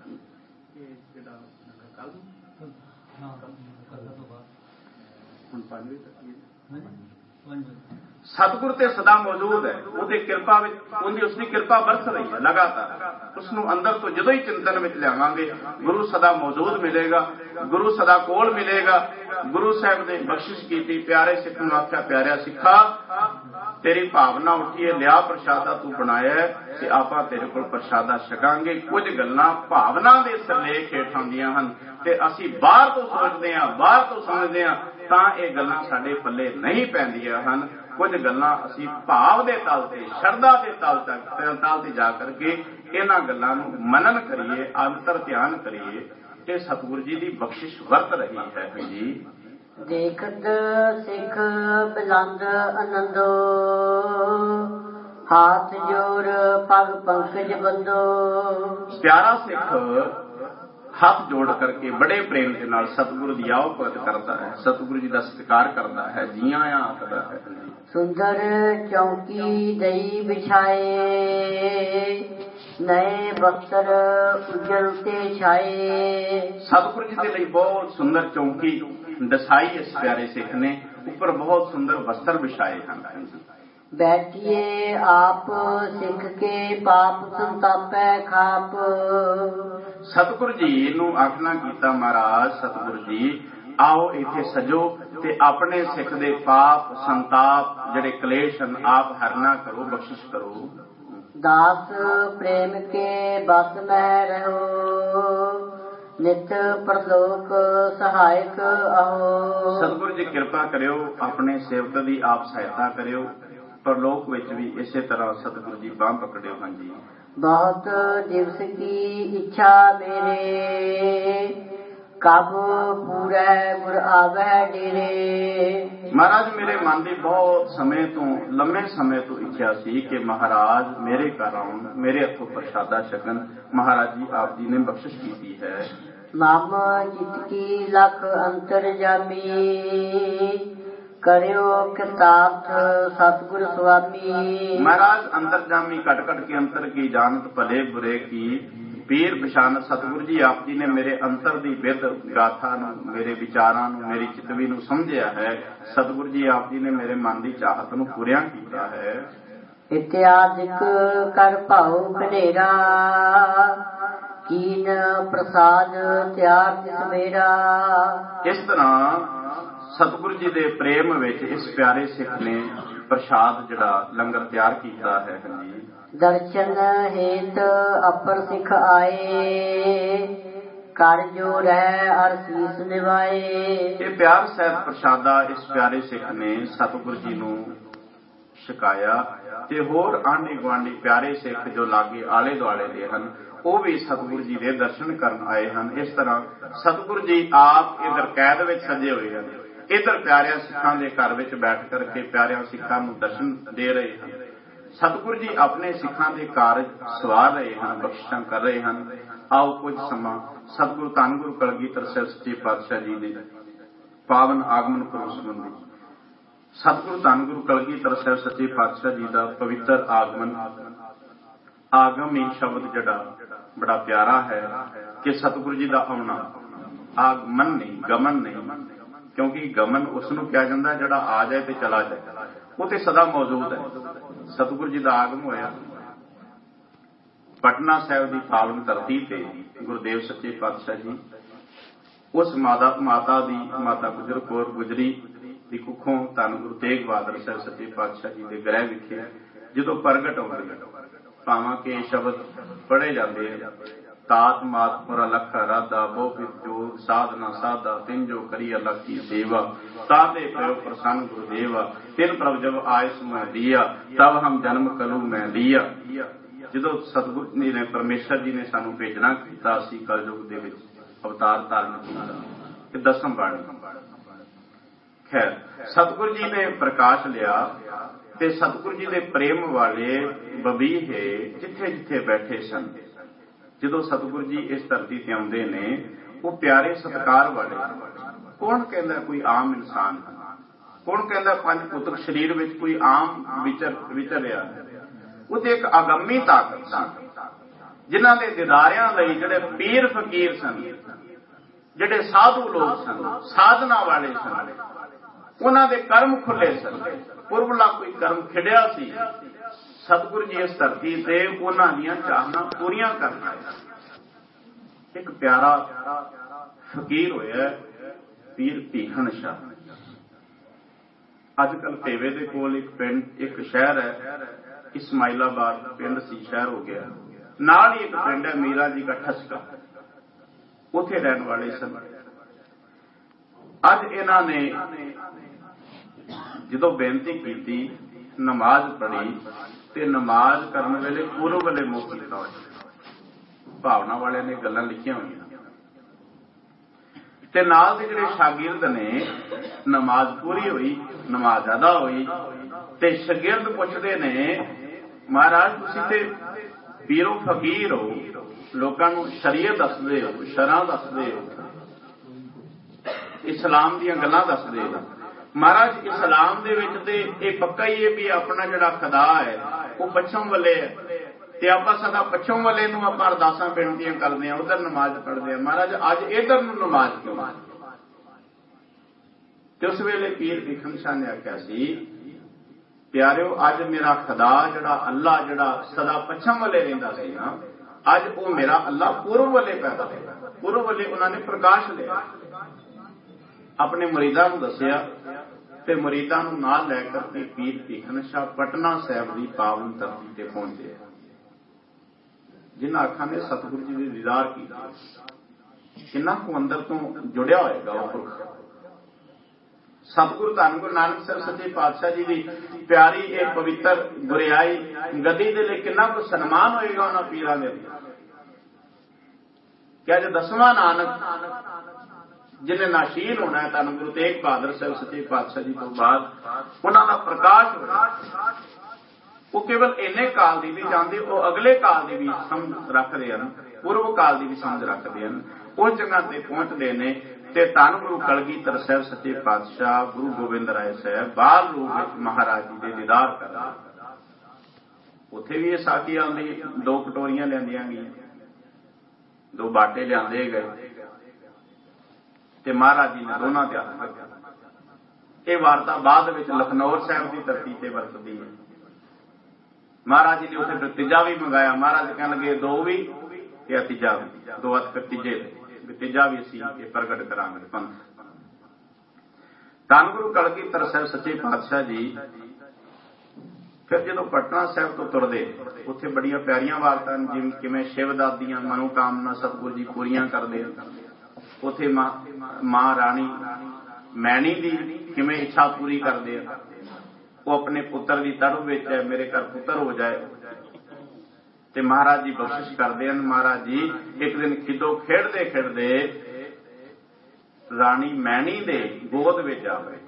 सतगुर ते सदा मौजूद है, उसकी कृपा उसकी कृपा बरस रही है लगातार। उसनों अंदर तो जदों ही चिंतन में लियावांगे गुरु सदा मौजूद मिलेगा, गुरु सदा कोल मिलेगा। गुरु साहब ने बख्शिश की प्यारे सिख नूं आख्या, प्यारिया सिखा तेरी भावना उठी है, लिया प्रशादा तू बनाया है ते आपां तेरे कोल प्रशादा छकांगे। कुछ गल्लां भावना दे सरलेख हेठ आउंदियां हन ते असीं बाहर तो सोचदे हां, बाहर तो समझदे हां, तां इह गल्लां साडे पल्ले नहीं पैंदियां हन। कुछ गल्लां असीं भाव दे तल ते, शरधा दे तल तक तल ते जा करके इन्हां गल्लां नूं मनन करिए, अंतर ध्यान करिए कि सतगुरु जी दी बख्शिश वरत रही है। जी देखत सिख बुलंद आनंदो, हाथ जोड़ पग पंकज बंदो। प्यारा सिख हाथ जोड़ करके बड़े प्रेम के नाल सतगुरु की आओ भगत करता है, सतगुरु जी का सत्कार करता है, जी आया आखदा है। सुंदर चौकी दई बिछाए, नए वस्त्र उजलते छाए। सतगुरु जी के लिए बहुत सुंदर चौकी दसाई इस प्यारे सिख ने, ऊपर बहुत सुंदर वस्त्र बिछाए हैं। बैठिए आप सिख के पाप संतापै खाप। सतगुरु जी नूं आखना कीता, महाराज सतगुरु जी आओ इत्थे सजो ते अपने सिख दे पाप संताप जिहड़े कलेश हन आप हरना करो, बख्शिश करो। दास प्रेम के बस में रहो, नित परलोक सहायक आहो। सतगुरु जी कृपा करियो, अपने सेवक दी आप सहायता करियो, परलोक विच भी इसे तरह सतगुरु जी बांह पकड़ियो। हाँ जी बहुत दिवस की इच्छा मेरे, कब पूरा गुर आवे डेरे। महाराज मेरे मन की बहुत समय तो लंबे समय तो इच्छा सी कि महाराज मेरे घर आउण, मेरे हथों प्रसादा छकन। महाराज जी आप जी ने बख्शिश की है। मम चित की लख अंतर जामी, करियो किताब सतगुरु स्वामी। महाराज अंतरजामी कट कट के अंतर की जानत भले बुरे की, पीर पछानत सतगुरु जी आप जी ने मेरे अंतर दी विद गाथा नूं, मेरे विचारां नूं, मेरी चितवी नूं समझिया है। सतगुरु जी आप जी ने मेरे मन की चाहत नूं पूरिया कीता है। इत्यादिक कर भाऊ खनेरा, ਕੀਨ ਪ੍ਰਸਾਦ ਤਿਆਗ ਤਿਸ ਮੇਰਾ। ਇਸ ਤਰ੍ਹਾਂ ਸਤਿਗੁਰੂ ਜੀ ਦੇ ਪ੍ਰੇਮ ਵਿੱਚ ਇਸ ਪਿਆਰੇ ਸਿੱਖ ਨੇ ਪ੍ਰਸ਼ਾਦ ਜਿਹੜਾ ਲੰਗਰ ਤਿਆਰ ਕੀਤਾ ਹੈ। ਹਾਂਜੀ, ਦਰਸ਼ਨ ਹੇਤ ਅਪਰ ਸਿੱਖ ਆਏ, ਕਰ ਜੋ ਰਹਿ ਅਰ ਸੀਸ ਨਿਵਾਏ। ਇਹ ਪਿਆਰ ਸਹਿਤ ਪ੍ਰਸ਼ਾਦਾ ਇਸ ਪਿਆਰੇ ਸਿੱਖ ਨੇ ਸਤਿਗੁਰੂ ਜੀ ਨੂੰ ਛਕਾਇਆ ਤੇ ਹੋਰ ਆਂਢੀ ਗੁਆਂਢੀ ਪਿਆਰੇ ਸਿੱਖ ਜੋ ਲਾਗੇ ਆਲੇ ਦੁਆਲੇ ਦੇ ਹਨ ਉਹ ਵੀ ਸਤਿਗੁਰੂ ਜੀ ਦੇ ਦਰਸ਼ਨ ਕਰਨ ਆਏ ਹਨ। ਇਸ ਤਰ੍ਹਾਂ ਸਤਿਗੁਰੂ ਜੀ ਆਪ ਇਧਰ ਕੈਦ ਵਿੱਚ ਸਜੇ ਹੋਏ ਹਨ, ਇਧਰ ਪਿਆਰਿਆਂ ਸਿੱਖਾਂ ਦੇ ਘਰ ਵਿੱਚ ਬੈਠ ਕਰਕੇ ਪਿਆਰਿਆਂ ਸਿੱਖਾਂ ਨੂੰ ਦਰਸ਼ਨ ਦੇ ਰਹੇ ਹਨ। ਸਤਿਗੁਰੂ ਜੀ ਆਪਣੇ ਸਿੱਖਾਂ ਦੇ ਕਾਰਜ ਸਵਾਰ ਰਹੇ ਹਨ, ਬਖਸ਼ਿਸ਼ਾਂ ਕਰ ਰਹੇ ਹਨ। ਆਓ ਕੁਝ ਸਮਾਂ ਸਤਿਗੁਰੂ ਧੰਨ ਗੁਰੂ ਕਲਗੀਧਰ ਸਾਹਿਬ ਸੱਚੇ ਪਾਤਸ਼ਾਹ ਜੀ ਦੇ ਪਾਵਨ ਆਗਮਨ ਪੁਰਬ ਸੰਬੰਧੀ ਸਤਿਗੁਰੂ ਧੰਨ ਗੁਰੂ ਕਲਗੀਧਰ ਸਾਹਿਬ ਸੱਚੇ ਪਾਤਸ਼ਾਹ ਜੀ ਦਾ ਪਵਿੱਤਰ ਆਗਮਨ ਆਗਮੀ ਸ਼ਬਦ ਜਿਹੜਾ ਬੜਾ ਪਿਆਰਾ ਹੈ ਕਿ ਸਤਿਗੁਰੂ ਜੀ ਦਾ ਆਉਣਾ, ਆਗਮਨ ਨਹੀਂ, ਗਮਨ ਨਹੀਂ, ਕਿਉਂਕਿ ਗਮਨ ਉਸ ਨੂੰ ਕਿਹਾ ਜਾਂਦਾ ਜਿਹੜਾ ਆ ਜਾਏ ਤੇ ਚਲਾ ਜਾਏ, ਉਹ ਤੇ ਸਦਾ ਮੌਜੂਦ ਹੈ। ਸਤਿਗੁਰੂ ਜੀ ਦਾ ਆਗਮਨ ਹੋਇਆ ਪਟਨਾ ਸਾਹਿਬ ਦੀ ਪਾਵਨ ਧਰਤੀ ਤੇ। ਗੁਰਦੇਵ ਸੱਚੇ ਪਾਤਸ਼ਾਹ ਜੀ ਉਸ ਮਾਤਾ ਮਾਤਾ ਦੀ ਮਾਤਾ ਗੁਜਰ ਕੌਰ ਗੁਜਰੀ ਦੀ ਕੁੱਖੋਂ ਧੰਨ ਗੁਰੂ ਤੇਗ ਬਹਾਦਰ ਸਾਹਿਬ ਸੱਚੇ ਪਾਤਸ਼ਾਹ ਜੀ ਦੇ ਗ੍ਰਹਿ ਵਿਖੇ ਜਦੋਂ ਪ੍ਰਗਟ ਹੁੰਦੇ, ਭਾਵਾਂ ਕਿ ਇਹ ਸ਼ਬਦ ਪੜ੍ਹੇ ਜਾਂਦੇ ਆ, ਤਾਤ ਮਾਤ ਪੁਰ ਅਲਖ ਰਾਧਾ ਬਹੁ ਜੋ ਸਾਧਨਾ ਸਾਧਾ ਤਿੰਨ ਜੋ ਕਰੀ ਅਲਖ ਕੀ ਸੇਵਾ ਤਾਤੇ ਪਿਓ ਪ੍ਰਸੰਨ ਗੁਰਦੇਵਾ ਤਿੰਨ ਪ੍ਰਭ ਜਬ ਆਇਸ ਮੈਂ ਦਿਆ ਤਬ ਹਮ ਜਨਮ ਕਲੂ ਮੈਂ ਲਿਆ। ਜਦੋਂ ਸਤਿਗੁਰੂ ਜੀ ਨੇ ਪਰਮੇਸ਼ਰ ਜੀ ਨੇ ਸਾਨੂੰ ਭੇਜਣਾ ਕੀਤਾ, ਅਸੀਂ ਕਲਯੁਗ ਦੇ ਵਿੱਚ ਅਵਤਾਰ ਧਾਰਨ ਕੀਤਾ ਕਿ ਦਸਮ ਬਾਣੀ। ਖੈਰ, ਸਤਿਗੁਰੂ ਜੀ ਨੇ ਪ੍ਰਕਾਸ਼ ਲਿਆ ਤੇ ਸਤਿਗੁਰੂ ਜੀ ਦੇ ਪ੍ਰੇਮ ਵਾਲੇ ਬਬੀਹੇ ਜਿੱਥੇ ਜਿੱਥੇ ਬੈਠੇ ਸਨ, ਜਦੋਂ ਸਤਿਗੁਰੂ ਜੀ ਇਸ ਧਰਤੀ ਤੇ ਆਉਂਦੇ ਨੇ ਉਹ ਪਿਆਰੇ ਸਤਿਕਾਰ ਵਾਲੇ। ਕੌਣ ਕਹਿੰਦਾ ਕੋਈ ਆਮ ਇਨਸਾਨ, ਕੌਣ ਕਹਿੰਦਾ ਪੰਜ ਭੌਤਿਕ ਸਰੀਰ ਵਿੱਚ ਕੋਈ ਆਮ ਵਿਚਰ ਵਿਚਰਿਆ। ਉਹ ਤੇ ਇੱਕ ਅਗੰਮੀ ਤਾਕਤ ਸੀ ਜਿਨ੍ਹਾਂ ਦੇ ਦਿਦਾਰਿਆਂ ਲਈ ਜਿਹੜੇ ਪੀਰ ਫਕੀਰ ਸਨ, ਜਿਹੜੇ ਸਾਧੂ ਲੋਕ ਸਨ, ਸਾਧਨਾ ਵਾਲੇ ਸਨ, ਉਹਨਾਂ ਦੇ ਕਰਮ ਖੁੱਲੇ ਸਨ। ਪੁਰਬਲਾ ਕੋਈ ਕਰਮ ਖਿੜਿਆ ਸੀ, ਸਤਿਗੁਰੂ ਜੀ ਇਸ ਧਰਤੀ ਤੇ ਉਹਨਾਂ ਦੀਆਂ ਚਾਹਨਾ ਪੂਰੀਆਂ ਕਰਨਾ। ਇੱਕ ਪਿਆਰਾ ਫਕੀਰ ਹੋਇਆ ਪੀਰ ਭੀਖਣ ਸ਼ਾਹ। ਅੱਜ ਕੱਲ ਭੇਵੇ ਦੇ ਕੋਲ ਇੱਕ ਪਿੰਡ, ਇੱਕ ਸ਼ਹਿਰ ਹੈ, ਇਸਮਾਇਲਾਬਾਦ ਪਿੰਡ ਸੀ, ਸ਼ਹਿਰ ਹੋ ਗਿਆ। ਨਾਲ ਹੀ ਇੱਕ ਪਿੰਡ ਹੈ ਮੀਰਾ ਜੀ ਦਾ ਠਸਕਾ, ਉੱਥੇ ਰਹਿਣ ਵਾਲੇ ਸਨ। ਅੱਜ ਇਹਨਾਂ ਨੇ ਜਦੋਂ ਬੇਨਤੀ ਕੀਤੀ, ਨਮਾਜ਼ ਪੜ੍ਹੀ ਤੇ ਨਮਾਜ਼ ਕਰਨ ਵੇਲੇ ਪੂਰਬ ਵੇਲੇ ਮੁੱਖ ਕੀਤਾ ਹੋਇਆ। ਭਾਵਨਾ ਵਾਲਿਆਂ ਨੇ ਗੱਲਾਂ ਲਿਖੀਆਂ ਹੋਈਆਂ ਤੇ ਨਾਲ ਦੇ ਜਿਹੜੇ ਸ਼ਾਗਿਰਦ ਨੇ, ਨਮਾਜ਼ ਪੂਰੀ ਹੋਈ, ਨਮਾਜ਼ ਅਦਾ ਹੋਈ ਤੇ ਸ਼ਾਗਿਰਦ ਪੁੱਛਦੇ ਨੇ, ਮਹਾਰਾਜ ਤੁਸੀਂ ਤੇ ਪੀਰੋ ਫਕੀਰ ਹੋ, ਲੋਕਾਂ ਨੂੰ ਸ਼ਰੀਅਤ ਦੱਸਦੇ ਹੋ, ਸ਼ਰਾਂ ਦੱਸਦੇ ਹੋ, ਇਸਲਾਮ ਦੀਆਂ ਗੱਲਾਂ ਦੱਸਦੇ ਹੋ। ਮਹਾਰਾਜ ਇਸਲਾਮ ਦੇ ਵਿੱਚ ਤੇ ਇਹ ਪੱਕਾ ਹੀ ਹੈ ਵੀ ਆਪਣਾ ਜਿਹੜਾ ਖੁਦਾ ਹੈ ਉਹ ਪੱਛਮ ਵੱਲੇ ਹੈ ਤੇ ਆਪਾਂ ਸਦਾ ਪੱਛਮ ਵੱਲੇ ਨੂੰ ਆਪਾਂ ਅਰਦਾਸਾਂ ਬੇਨਤੀਆਂ ਕਰਦੇ ਹਾਂ, ਉਧਰ ਨਮਾਜ਼ ਪੜ੍ਹਦੇ ਹਾਂ। ਮਹਾਰਾਜ ਅੱਜ ਇਧਰ ਨੂੰ ਨਮਾਜ਼ ਕਿਉਂ? ਤੇ ਉਸ ਵੇਲੇ ਪੀਰ ਭੀਖਣ ਸ਼ਾਹ ਨੇ ਆਖਿਆ ਸੀ, ਪਿਆਰਿਓ ਅੱਜ ਮੇਰਾ ਖੁਦਾ ਜਿਹੜਾ ਅੱਲਾ ਜਿਹੜਾ ਸਦਾ ਪੱਛਮ ਵੱਲੇ ਰਹਿੰਦਾ ਸੀ ਨਾ, ਅੱਜ ਉਹ ਮੇਰਾ ਅੱਲਾ ਪੂਰਬ ਵੱਲੇ ਪੈਦਾ ਹੋਇਆ। ਪੂਰਬ ਵੱਲੇ ਉਹਨਾਂ ਨੇ ਪ੍ਰਕਾਸ਼ ਲਿਆ, ਆਪਣੇ ਮੁਰੀਦਾਂ ਨੂੰ ਦੱਸਿਆ ਤੇ ਮੁਰੀਦਾਂ ਨੂੰ ਨਾਲ ਲੈ ਕਰਕੇ ਪੀਰ ਭੀਖਣ ਸ਼ਾਹ ਪਟਨਾ ਸਾਹਿਬ ਦੀ ਪਾਵਨ ਧਰਤੀ ਤੇ ਪਹੁੰਚੇ, ਜਿਨ੍ਹਾਂ ਅੱਖਾਂ ਨੇ ਸਤਿਗੁਰੂ ਜੀ ਦੇ ਦੀਦਾਰ ਕੀਤੇ। ਕਿੰਨਾ ਕੁ ਅੰਦਰ ਤੋਂ ਜੁੜਿਆ ਹੋਏਗਾ ਉਹ ਪੁਰਖ। ਸਤਿਗੁਰੂ ਧੰਨ ਗੁਰੂ ਨਾਨਕ ਸਾਹਿਬ ਸੱਚੇ ਪਾਤਸ਼ਾਹ ਜੀ ਦੀ ਪਿਆਰੀ ਇਹ ਪਵਿੱਤਰ ਗੁਰਿਆਈ ਗੱਦੀ ਦੇ ਲਈ ਕਿੰਨਾ ਕੁ ਸਨਮਾਨ ਹੋਏਗਾ ਉਹਨਾਂ ਪੀਰਾਂ ਦੇ। ਕਿ ਅੱਜ ਦਸਵਾਂ ਨਾਨਕ ਜਿਹਨੇ ਨਾਸ਼ੀਨ ਹੋਣਾ ਹੈ ਧੰਨ ਗੁਰੂ ਤੇਗ ਬਹਾਦਰ ਸਾਹਿਬ ਸੱਚੇ ਪਾਤਸ਼ਾਹ ਜੀ ਤੋਂ ਬਾਅਦ, ਉਹਨਾਂ ਦਾ ਪ੍ਰਕਾਸ਼ ਹੋਣਾ। ਉਹ ਕੇਵਲ ਇੰਨੇ ਕਾਲ ਦੀ ਨਹੀਂ ਜਾਂਦੇ, ਉਹ ਅਗਲੇ ਕਾਲ ਦੀ ਵੀ ਸਮਝ ਰੱਖਦੇ ਹਨ, ਪੂਰਵ ਕਾਲ ਦੀ ਵੀ ਸਮਝ ਰੱਖਦੇ ਹਨ। ਉਹ ਜਗ੍ਹਾ ਤੇ ਪਹੁੰਚਦੇ ਨੇ ਤੇ ਧੰਨ ਗੁਰੂ ਕਲਗੀਧਰ ਸਾਹਿਬ ਸੱਚੇ ਪਾਤਸ਼ਾਹ ਗੁਰੂ ਗੋਬਿੰਦ ਰਾਏ ਸਾਹਿਬ ਬਾਲ ਰੂਪ ਵਿੱਚ ਮਹਾਰਾਜ ਜੀ ਦੇ ਦੀਦਾਰ ਕਰਦੇ। ਉੱਥੇ ਵੀ ਇਹ ਸਾਖੀ ਆਉਂਦੀ, ਦੋ ਕਟੋਰੀਆਂ ਲਿਆਂਦੀਆਂ ਗਈਆਂ, ਦੋ ਬਾਟੇ ਲਿਆਂਦੇ ਗਏ ਤੇ ਮਹਾਰਾਜ ਜੀ ਨੇ ਦੋਨਾਂ ਦੇ ਹੱਥ ਰੱਖਿਆ। ਇਹ ਵਾਰਤਾ ਬਾਅਦ ਵਿੱਚ ਲਖਨੌਰ ਸਾਹਿਬ ਦੀ ਧਰਤੀ ਤੇ ਵਰਤਦੀ ਹੈ। ਮਹਾਰਾਜ ਜੀ ਨੇ ਉੱਥੇ ਤੀਜਾ ਵੀ ਮੰਗਾਇਆ, ਮਹਾਰਾਜ ਕਹਿਣ ਲੱਗੇ ਦੋ ਵੀ ਇਹ ਤੀਜਾ ਦੋ ਹੱਥ ਫਿਰ ਤੀਜੇ ਤੀਜਾ ਵੀ ਅਸੀਂ ਇਹ ਪ੍ਰਗਟ ਕਰਾਂਗੇ ਪੰਥ। ਧੰਨ ਗੁਰੂ ਕਲਗੀਧਰ ਸਾਹਿਬ ਸੱਚੇ ਪਾਤਸ਼ਾਹ ਜੀ ਫਿਰ ਜਦੋਂ ਪਟਨਾ ਸਾਹਿਬ ਤੋਂ ਤੁਰਦੇ ਉੱਥੇ ਬੜੀਆਂ ਪਿਆਰੀਆਂ ਵਾਰਤਾਂ ਜਿਵੇਂ ਕਿਵੇਂ ਸ਼ਿਵਦਾਸ ਦੀਆਂ ਮਨੋਕਾਮਨਾ ਸਤਿਗੁਰੂ ਜੀ ਪੂਰੀਆਂ ਕਰਦੇ ਉੱਥੇ ਮਾਂ ਮਾਂ ਰਾਣੀ ਮੈਣੀ ਦੀ ਕਿਵੇਂ ਇੱਛਾ ਪੂਰੀ ਕਰਦੇ ਆ। ਉਹ ਆਪਣੇ ਪੁੱਤਰ ਦੀ ਤੜਫ ਵਿੱਚ ਹੈ ਮੇਰੇ ਘਰ ਪੁੱਤਰ ਹੋ ਜਾਏ ਤੇ ਮਹਾਰਾਜ ਜੀ ਬਖਸ਼ਿਸ਼ ਕਰਦੇ ਹਨ। ਮਹਾਰਾਜ ਜੀ ਇੱਕ ਦਿਨ ਖਿੱਦੋ ਖੇਡਦੇ ਖੇਡਦੇ ਰਾਣੀ ਮੈਣੀ ਦੇ ਗੋਦ ਵਿੱਚ ਆ ਗਏ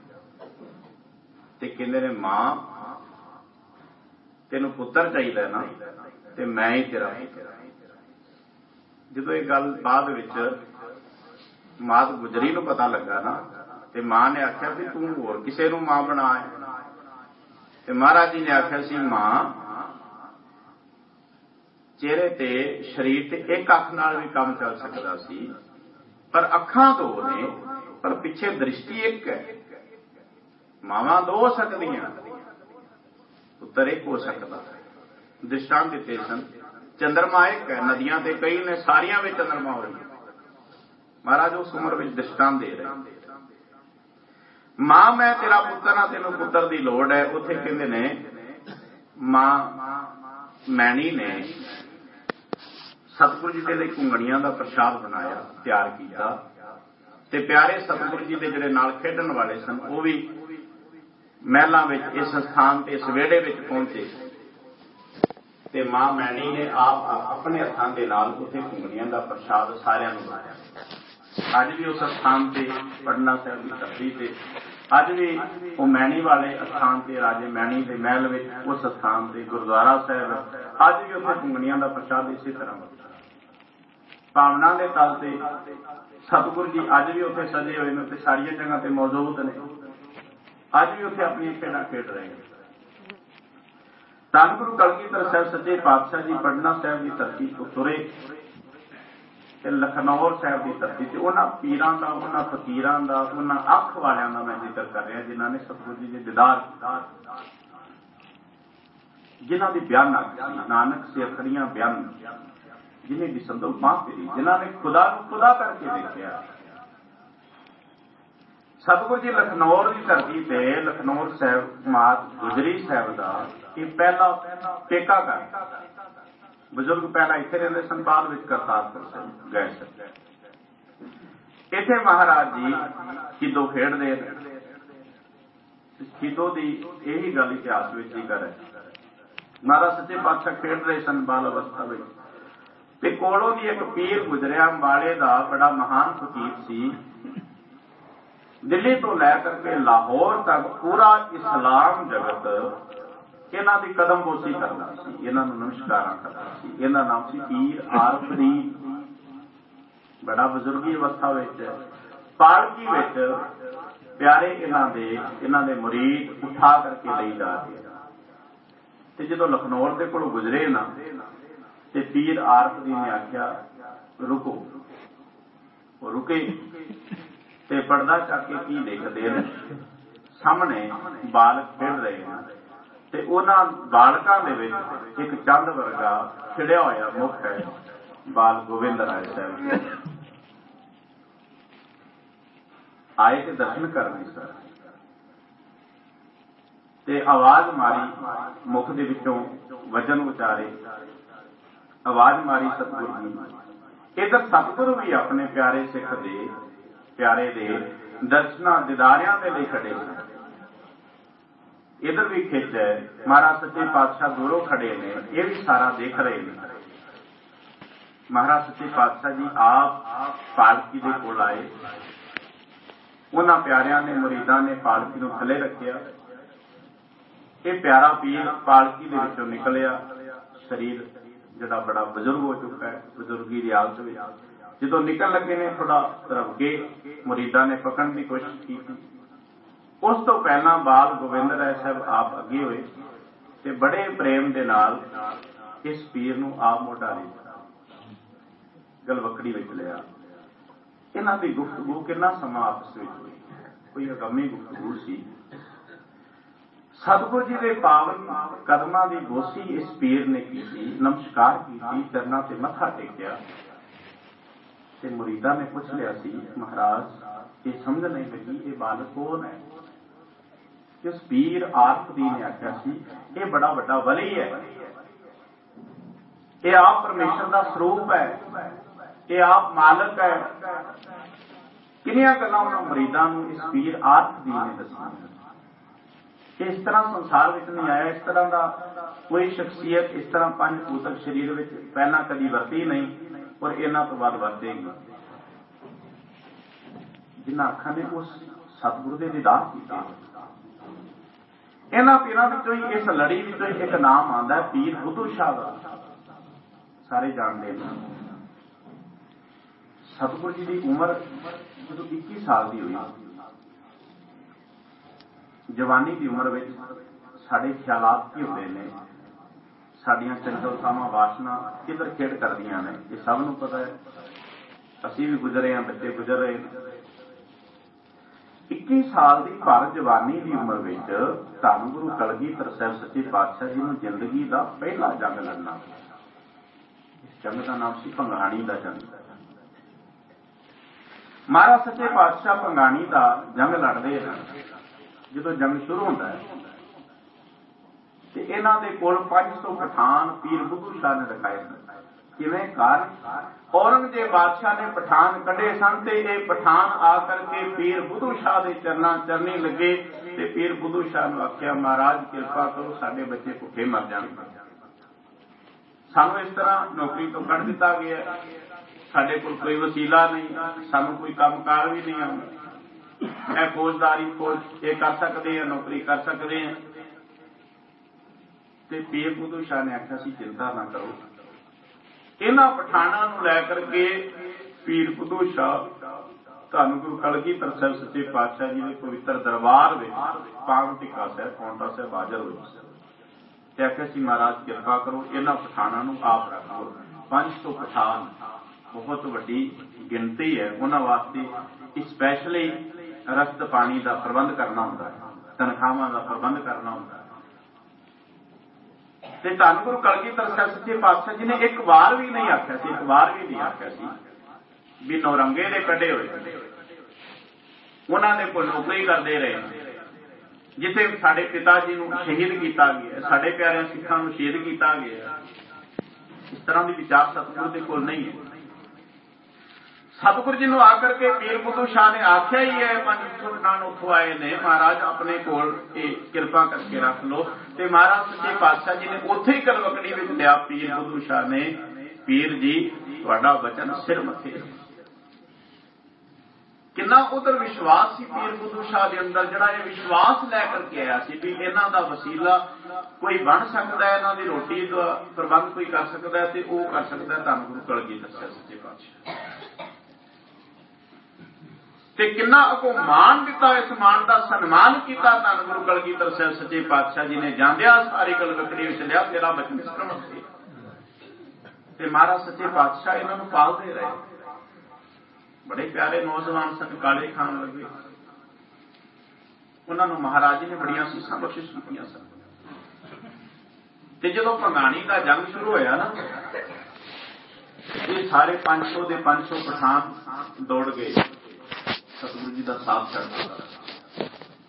ਤੇ ਕਹਿੰਦੇ ਨੇ ਮਾਂ ਤੈਨੂੰ ਪੁੱਤਰ ਚਾਹੀਦਾ ਨਾ ਤੇ ਮੈਂ ਹੀ ਤੇਰਾ ਪੁੱਤਰ। ਜਦੋਂ ਇਹ ਗੱਲ ਬਾਅਦ ਵਿੱਚ ਮਾਤ ਗੁਜਰੀ ਨੂੰ ਪਤਾ ਲੱਗਾ ਨਾ ਤੇ ਮਾਂ ਨੇ ਆਖਿਆ ਵੀ ਤੂੰ ਹੋਰ ਕਿਸੇ ਨੂੰ ਮਾਂ ਬਣਾ ਤੇ ਮਹਾਰਾਜ ਜੀ ਨੇ ਆਖਿਆ ਸੀ ਮਾਂ ਚਿਹਰੇ ਤੇ ਸਰੀਰ ਤੇ ਇੱਕ ਅੱਖ ਨਾਲ ਵੀ ਕੰਮ ਚੱਲ ਸਕਦਾ ਸੀ ਪਰ ਅੱਖਾਂ ਦੋ ਨੇ ਪਰ ਪਿੱਛੇ ਦ੍ਰਿਸ਼ਟੀ ਇੱਕ ਹੈ। ਮਾਵਾਂ ਦੋ ਹੋ ਸਕਦੀਆਂ ਪੁੱਤਰ ਇੱਕ ਹੋ ਸਕਦਾ। ਦ੍ਰਿਸ਼ਟਾਂਤ ਦਿੱਤੇ ਸਨ ਚੰਦਰਮਾ ਇੱਕ ਹੈ ਨਦੀਆਂ ਤੇ ਕਈ ਨੇ ਸਾਰੀਆਂ ਵਿੱਚ ਚੰਦਰਮਾ ਹੋ ਰਹੀਆਂ। ਮਹਾਰਾਜ ਉਸ ਉਮਰ ਵਿੱਚ ਦ੍ਰਿਸ਼ਟਾਂਤ ਦੇ ਰਹੇ ਮਾਂ ਮੈਂ ਤੇਰਾ ਪੁੱਤਰ ਹਾਂ ਤੈਨੂੰ ਪੁੱਤਰ ਦੀ ਲੋੜ ਹੈ। ਉੱਥੇ ਕਹਿੰਦੇ ਨੇ ਮਾਂ ਮੈਣੀ ਨੇ ਸਤਿਗੁਰੂ ਜੀ ਦੇ ਲਈ ਘੁੰਗਣੀਆਂ ਦਾ ਪ੍ਰਸ਼ਾਦ ਬਣਾਇਆ ਤਿਆਰ ਕੀਤਾ ਤੇ ਪਿਆਰੇ ਸਤਿਗੁਰੂ ਜੀ ਦੇ ਜਿਹੜੇ ਨਾਲ ਖੇਡਣ ਵਾਲੇ ਸਨ ਉਹ ਵੀ ਮਹਿਲਾਂ ਵਿੱਚ ਇਸ ਸਥਾਨ ਤੇ ਇਸ ਵਿਹੜੇ ਵਿੱਚ ਪਹੁੰਚੇ ਤੇ ਮਾਂ ਮੈਣੀ ਨੇ ਆਪ ਆਪਣੇ ਹੱਥਾਂ ਦੇ ਨਾਲ ਉੱਥੇ ਘੁੰਗਣੀਆਂ ਦਾ ਪ੍ਰਸ਼ਾਦ ਸਾਰਿਆਂ ਨੂੰ ਬਣਾਇਆ। ਅੱਜ ਵੀ ਉਸ ਸਥਾਨ ਤੇ ਪਟਨਾ ਸਾਹਿਬ ਦੀ ਧਰਤੀ ਤੇ ਅੱਜ ਵੀ ਉਹ ਮੈਣੀ ਵਾਲੇ ਸਥਾਨ ਤੇ ਰਾਜੇ ਮੈਣੀ ਦੇ ਮਹਿਲ ਵਿੱਚ ਉਸ ਸਥਾਨ ਤੇ ਗੁਰਦੁਆਰਾ ਸਾਹਿਬ ਅੱਜ ਵੀ ਉੱਥੇ ਘੁੰਗਣੀਆਂ ਦਾ ਪ੍ਰਸ਼ਾਦ ਇਸੇ ਤਰ੍ਹਾਂ ਭਾਵਨਾ ਦੇ ਤਲ ਤੇ ਸਤਿਗੁਰੂ ਜੀ ਅੱਜ ਵੀ ਉੱਥੇ ਸਜੇ ਹੋਏ ਨੇ ਤੇ ਸਾਰੀਆਂ ਜਗ੍ਹਾ ਤੇ ਮੌਜੂਦ ਨੇ। ਅੱਜ ਵੀ ਉੱਥੇ ਆਪਣੀਆਂ ਖੇਡਾਂ ਖੇਡ ਰਹੇ ਨੇ। ਧੰਨ ਗੁਰੂ ਕਲਗੀਧਰ ਸਾਹਿਬ ਸੱਚੇ ਪਾਤਸ਼ਾਹ ਜੀ ਪਟਨਾ ਸਾਹਿਬ ਦੀ ਧਰਤੀ ਤੋਂ ਤੁਰੇ ਤੇ ਲਖਨੌਰ ਸਾਹਿਬ ਦੀ ਧਰਤੀ ਤੇ ਉਹਨਾਂ ਪੀਰਾਂ ਦਾ ਉਹਨਾਂ ਫਕੀਰਾਂ ਦਾ ਉਹਨਾਂ ਅੱਖ ਵਾਲਿਆਂ ਦਾ ਮੈਂ ਜ਼ਿਕਰ ਕਰ ਰਿਹਾ ਜਿਨ੍ਹਾਂ ਨੇ ਸਤਿਗੁਰੂ ਜੀ ਦੇ ਦੀਦਾਰ ਜਿਨ੍ਹਾਂ ਦੀ ਬਿਆਨ ਨਾਨਕ ਸੇ ਅਖੜੀਆਂ ਬਿਆਨ ਜਿਹਨੇ ਵੀ ਸੰਦੋ ਬਾਹ ਫੇਰੀ ਜਿਨ੍ਹਾਂ ਨੇ ਖੁਦਾ ਨੂੰ ਖੁਦਾ ਕਰਕੇ ਦੇਖਿਆ। ਸਤਿਗੁਰੂ ਜੀ ਲਖਨੌਰ ਦੀ ਧਰਤੀ ਤੇ ਲਖਨੌਰ ਸਾਹਿਬ ਮਾਤ ਗੁਜਰੀ ਸਾਹਿਬ ਦਾ ਇਹ ਪਹਿਲਾ ਪੇਕਾ ਘਰ ਬਜ਼ੁਰਗ ਪਹਿਲਾਂ ਇੱਥੇ ਰਹਿੰਦੇ ਸਨ ਬਾਅਦ ਵਿੱਚ ਕਰਤਾਰਪੁਰ ਗਏ ਸਨ। ਇੱਥੇ ਮਹਾਰਾਜ ਜੀ ਖਿੱਦੋ ਖੇਡਦੇ ਖਿੱਦੋ ਦੀ ਇਹੀ ਗੱਲ ਇਤਿਹਾਸ ਵਿੱਚ ਜ਼ਿਕਰ ਹੈ। ਮਹਾਰਾਜ ਸੱਚੇ ਪਾਤਸ਼ਾਹ ਖੇਡ ਰਹੇ ਸਨ ਬਾਲ ਅਵਸਥਾ ਵਿੱਚ ਤੇ ਕੋਲੋਂ ਦੀ ਇੱਕ ਪੀਰ ਗੁਜਰਿਆ ਅੰਬਾਲੇ ਦਾ ਬੜਾ ਮਹਾਨ ਫਕੀਰ ਸੀ। ਦਿੱਲੀ ਤੋਂ ਲੈ ਕਰਕੇ ਲਾਹੌਰ ਤੱਕ ਪੂਰਾ ਇਸਲਾਮ ਜਗਤ ਇਹਨਾਂ ਦੀ ਕਦਮਬੋਸੀ ਕਰਦਾ ਸੀ ਇਹਨਾਂ ਨੂੰ ਨਮਸਕਾਰਾਂ ਕਰਦਾ ਸੀ। ਇਹਦਾ ਨਾਮ ਸੀ ਪੀਰ ਆਰਫਰੀ। ਬੜਾ ਬਜ਼ੁਰਗੀ ਅਵਸਥਾ ਵਿੱਚ ਪਾਲਕੀ ਵਿੱਚ ਪਿਆਰੇ ਇਹਨਾਂ ਦੇ ਇਹਨਾਂ ਦੇ ਮੁਰੀਦ ਉਠਾ ਕਰਕੇ ਲਈ ਜਾ ਰਹੇ ਤੇ ਜਦੋਂ ਲਖਨੌਰ ਦੇ ਕੋਲ ਗੁਜ਼ਰੇ ਨਾ ਤੇ ਪੀਰ ਆਰਫਰੀ ਨੇ ਆਖਿਆ ਰੁਕੋ। ਉਹ ਰੁਕੇ ਤੇ ਪਰਦਾ ਚੱਕ ਕੇ ਕੀ ਦੇਖਦੇ ਨੇ ਸਾਹਮਣੇ ਬਾਲਕ ਖੇਡ ਰਹੇ ਹਨ ਤੇ ਉਹਨਾਂ ਬਾਲਕਾਂ ਦੇ ਵਿੱਚ ਇੱਕ ਚੰਦ ਵਰਗਾ ਖਿੜਿਆ ਹੋਇਆ ਮੁਖ ਹੈ ਬਾਲ ਗੋਬਿੰਦ ਰਾਏ ਸਾਹਿਬ ਆਏ ਤੇ ਦਰਸ਼ਨ ਕਰਨੇ ਸਰ ਤੇ ਆਵਾਜ਼ ਮਾਰੀ ਮੁਖ ਦੇ ਵਿੱਚੋਂ ਵਚਨ ਉਚਾਰੇ ਆਵਾਜ਼ ਮਾਰੀ ਸਤਿਗੁਰੂ ਜੀ। ਇਧਰ ਸਤਿਗੁਰੂ ਵੀ ਆਪਣੇ ਪਿਆਰੇ ਸਿੱਖ ਦੇ ਪਿਆਰੇ ਦੇ ਦਰਸ਼ਨਾਂ ਦਿਦਾਰਿਆਂ ਦੇ ਲਈ ਖੜੇ ਸਨ। ਇਧਰ ਵੀ ਖਿੱਚ ਹੈ ਮਹਾਰਾਜ ਸੱਚੇ ਪਾਤਸ਼ਾਹ ਦੂਰੋਂ ਖੜੇ ਨੇ ਇਹ ਵੀ ਸਾਰਾ ਦੇਖ ਰਹੇ ਨੇ। ਮਹਾਰਾਜ ਸੱਚੇ ਪਾਤਸ਼ਾਹ ਜੀ ਆਪ ਪਾਲਕੀ ਦੇ ਕੋਲ ਆਏ। ਉਹਨਾਂ ਪਿਆਰਿਆਂ ਨੇ ਮੁਰੀਦਾਂ ਨੇ ਪਾਲਕੀ ਨੂੰ ਥੱਲੇ ਰੱਖਿਆ। ਇਹ ਪਿਆਰਾ ਪੀਰ ਪਾਲਕੀ ਦੇ ਵਿੱਚੋਂ ਨਿਕਲਿਆ। ਸਰੀਰ ਜਿਹੜਾ ਬੜਾ ਬਜ਼ੁਰਗ ਹੋ ਚੁੱਕਾ ਹੈ ਬਜ਼ੁਰਗੀ ਦੀ ਹਾਲਤ ਵਿੱਚ ਜਦੋਂ ਨਿਕਲ ਲੱਗੇ ਨੇ ਥੋੜਾ ਧਰਮ ਕੇ ਮੁਰੀਦਾਂ ਨੇ ਪਕੜਨ ਦੀ ਕੋਸ਼ਿਸ਼ ਕੀਤੀ। ਉਸ ਤੋਂ ਪਹਿਲਾਂ ਬਾਲ ਗੋਬਿੰਦ ਰਾਏ ਸਾਹਿਬ ਆਪ ਅੱਗੇ ਹੋਏ ਤੇ ਬੜੇ ਪ੍ਰੇਮ ਦੇ ਨਾਲ ਇਸ ਪੀਰ ਨੂੰ ਆਪ ਮੋਢਾ ਲਿਆ ਗਲਵਕੜੀ ਵਿੱਚ ਲਿਆ। ਇਹਨਾਂ ਦੀ ਗੁਫ਼ਤਗੂ ਕਿੰਨਾ ਸਮਾਂ ਆਪਸ ਵਿੱਚ ਹੋਈ ਕੋਈ ਅਗੰਮੀ ਗੁਫ਼ਤਗੂ ਸੀ। सतगुरु जी के पावन कदमां की गोसी इस पीर ने की, नमस्कार की, चरनां ते मत्था टेकिया ते मुरीदा ने पूछ लिया सी, महाराज ये समझ नहीं लगी ये बालक कौन है। उस पीर आरपदी ने आख्या सी ये बड़ा वड्डा वली है, ये आप परमेश्वर का स्वरूप है, ये आप मालक है। किनिया गल्लां उन्हां मुरीदां नूं इस पीर आरपदी ने दसियां। इस तरह संसार में नहीं आया, इस तरह का कोई शख्सियत इस तरह पंज भूतक शरीर में पहला कभी वरती नहीं और इन्हां तो बाद वरतेगी। जिन्हां अखां ने उस सतगुरु के दीदार कीते। इन्हां पीरां विचों ही इस लड़ी विचों ही एक नाम आंदा है पीर बुद्धू शाह का, सारे जानते हैं। सतगुरु जी की उम्र जो इक्की साल की हुई, जवानी की उम्र में साढ़े ख्यालात की होते हैं, साड़ियां चंचलतावां वासना किधर खेड़ करदियां ने, ये सब नूं पता है। असीं भी गुजरे हैं, बच्चे गुजर रहे हैं। इक्की साल की भर जवानी की उम्र में धन गुरु कलगीधर साहिब सच्चे पातशाह जी नूं जिंदगी का पहला जंग लड़ना। इस जंग का नाम सी भंगाणी का जंग। महाराज सच्चे पातशाह भंगाणी का जंग लड़ते हैं। जो जंग शुरू होता है तो इन्हां दे कोल पांच सौ पठान पीर बुद्धू शाह ने रखाए सन। किवें कारण औरंगजेब बादशाह ने पठान कढ़े सन ते ये पठान आकर के पीर बुद्धू शाह के चरनां चरनी लगे ते पीर बुद्धू शाह ने आख्या, महाराज कृपा करो साडे बच्चे भुखे मर जाणगे, सानू इस तरह नौकरी तो कढ़ दिता गया, साडे कोल कोई वसीला नहीं, सानू कोई कामकार भी नहीं आउंदा, मैं फौजदारी फौज ये कर सकते हैं, नौकरी कर सकते हैं। ते पीर बुद्धू शाह ने आख्या सी चिंता ना करो, इन्हां पठाणां नूं लै करके पीर बुद्धू शाह धन गुरु कलगीधर साहिब सच्चे पातशाह जी के पवित्र दरबार में पावन टिक्का साहिब पौंटा साहिब हाजर होए ते आख्या सी, महाराज कृपा करो इन्हां पठाणां नूं आप रख लो। पांच सौ पठान बहुत वड्डी गिनती है, उन्हां वास्ते स्पैशली रस्त पानी का प्रबंध करना होता है, तनखावां का प्रबंध करना होता है। धन गुरु कलगीधर साहिब सच्चे पातशाह जी ने एक बार भी नहीं आख्या सी, एक बार भी नहीं आख्या सी भी नौरंगे ने कढ़े हुए, उन्होंने कोई नौकरी करते रहे। जिथे साडे पिता जी नूं शहीद किया गया, साडे प्यारे सिखां नूं शहीद किया गया, इस तरह की विचार सतगुरु के कोल नहीं है। सतगुरु जी नूं आकर के पीर बुद्धू शाह ने आख्या ही है, पंज सौ पठान उथों आए ने, महाराज अपने कोल कृपा करके रख लो। ते महाराज सच्चे पातशाह जी ने उत्थे ही कलवकड़ी विच लिया पीर बुद्धू शाह ने, पीर जी तुहाडा वचन सिर मथे। किन्ना उधर विश्वास सी पीर बुद्धू शाह के अंदर, जिहड़ा ये विश्वास लैकर के आया सी भी इन्हां दा वसीला कोई बन सकता है, इन्हां दी रोटी दा प्रबंध कोई कर सकता है, ते ओह कर सकता है धन गुरु कलगीधर साहिब सच्चे पातशाह। ते किन्ना अगों मान दिता, इस मान का सन्मान किया धन गुरु कलगीधर साहिब सच्चे पातशाह जी ने। जांदिया सारी कलवकड़ी विच लिया तेरा वचन सिर मथे। ते महाराज सच्चे पातशाह इन्हां नूं पालदे रहे। बड़े प्यारे नौजवान सन, काले खान लगे, उन्होंने महाराज जी ने बड़िया सीसां बख्शिश कीतियां सन। ते जदों भंगाणी का जंग शुरू होया ना, ये सारे पांच सौ दे पांच सौ पठान दौड़ गए, सतगुरु जी का साथ छड़ दिता।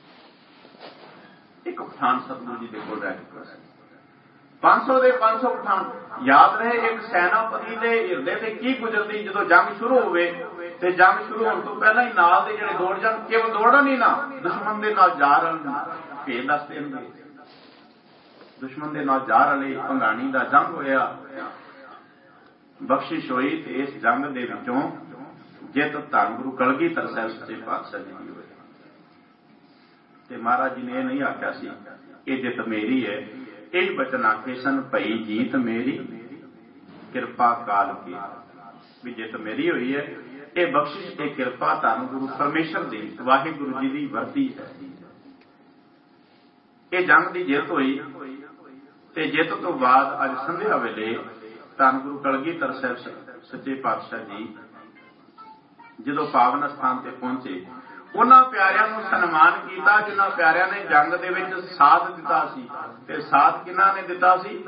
एक पठान सतगुरु जी के कोल रह गया। पांच सौ दे पांच सौ पठान याद रहे, एक सैनापति के हिरदे से की गुजरती जो जंग शुरू होवे ते जंग शुरू होने तो पहला ही नाल दे जिहड़े दौड़ जाण, केवल दौड़न ही ना, दुश्मन दे नाल जा रलण, भेद दस देणगे। दुश्मन दे नाल जा रले, भंगाणी दा जंग होया, बख्शिश होई ते इस जंग दे विचों जित धन गुरु कलगीधर साहिब सच्चे पातशाह जी की होई। ते महाराज जी ने यह नहीं आख्या सी ये जित मेरी है, यही बचन आखे सन, भई जीत मेरी कृपा काल की, भी जित मेरी हुई है, ये बख्शिश ये कृपा धन गुरु परमेश्वर दी, वाहिगुरु जी की वरती है। ये जंग की जित हुई ते जित तो बाद अज संध्या वेले धन गुरु कलगीधर साहिब सच्चे पातशाह जी जो पावन स्थान से पहुंचे, ਉਹਨਾਂ ਪਿਆਰਿਆਂ ਨੂੰ ਸਨਮਾਨ ਕੀਤਾ ਜਿਨ੍ਹਾਂ ਪਿਆਰਿਆਂ ਨੇ ਜੰਗ ਦੇ ਵਿੱਚ ਸਾਥ ਦਿੱਤਾ ਸੀ। ਤੇ ਸਾਥ ਕਿਹਨਾਂ ਨੇ ਦਿੱਤਾ ਸੀ?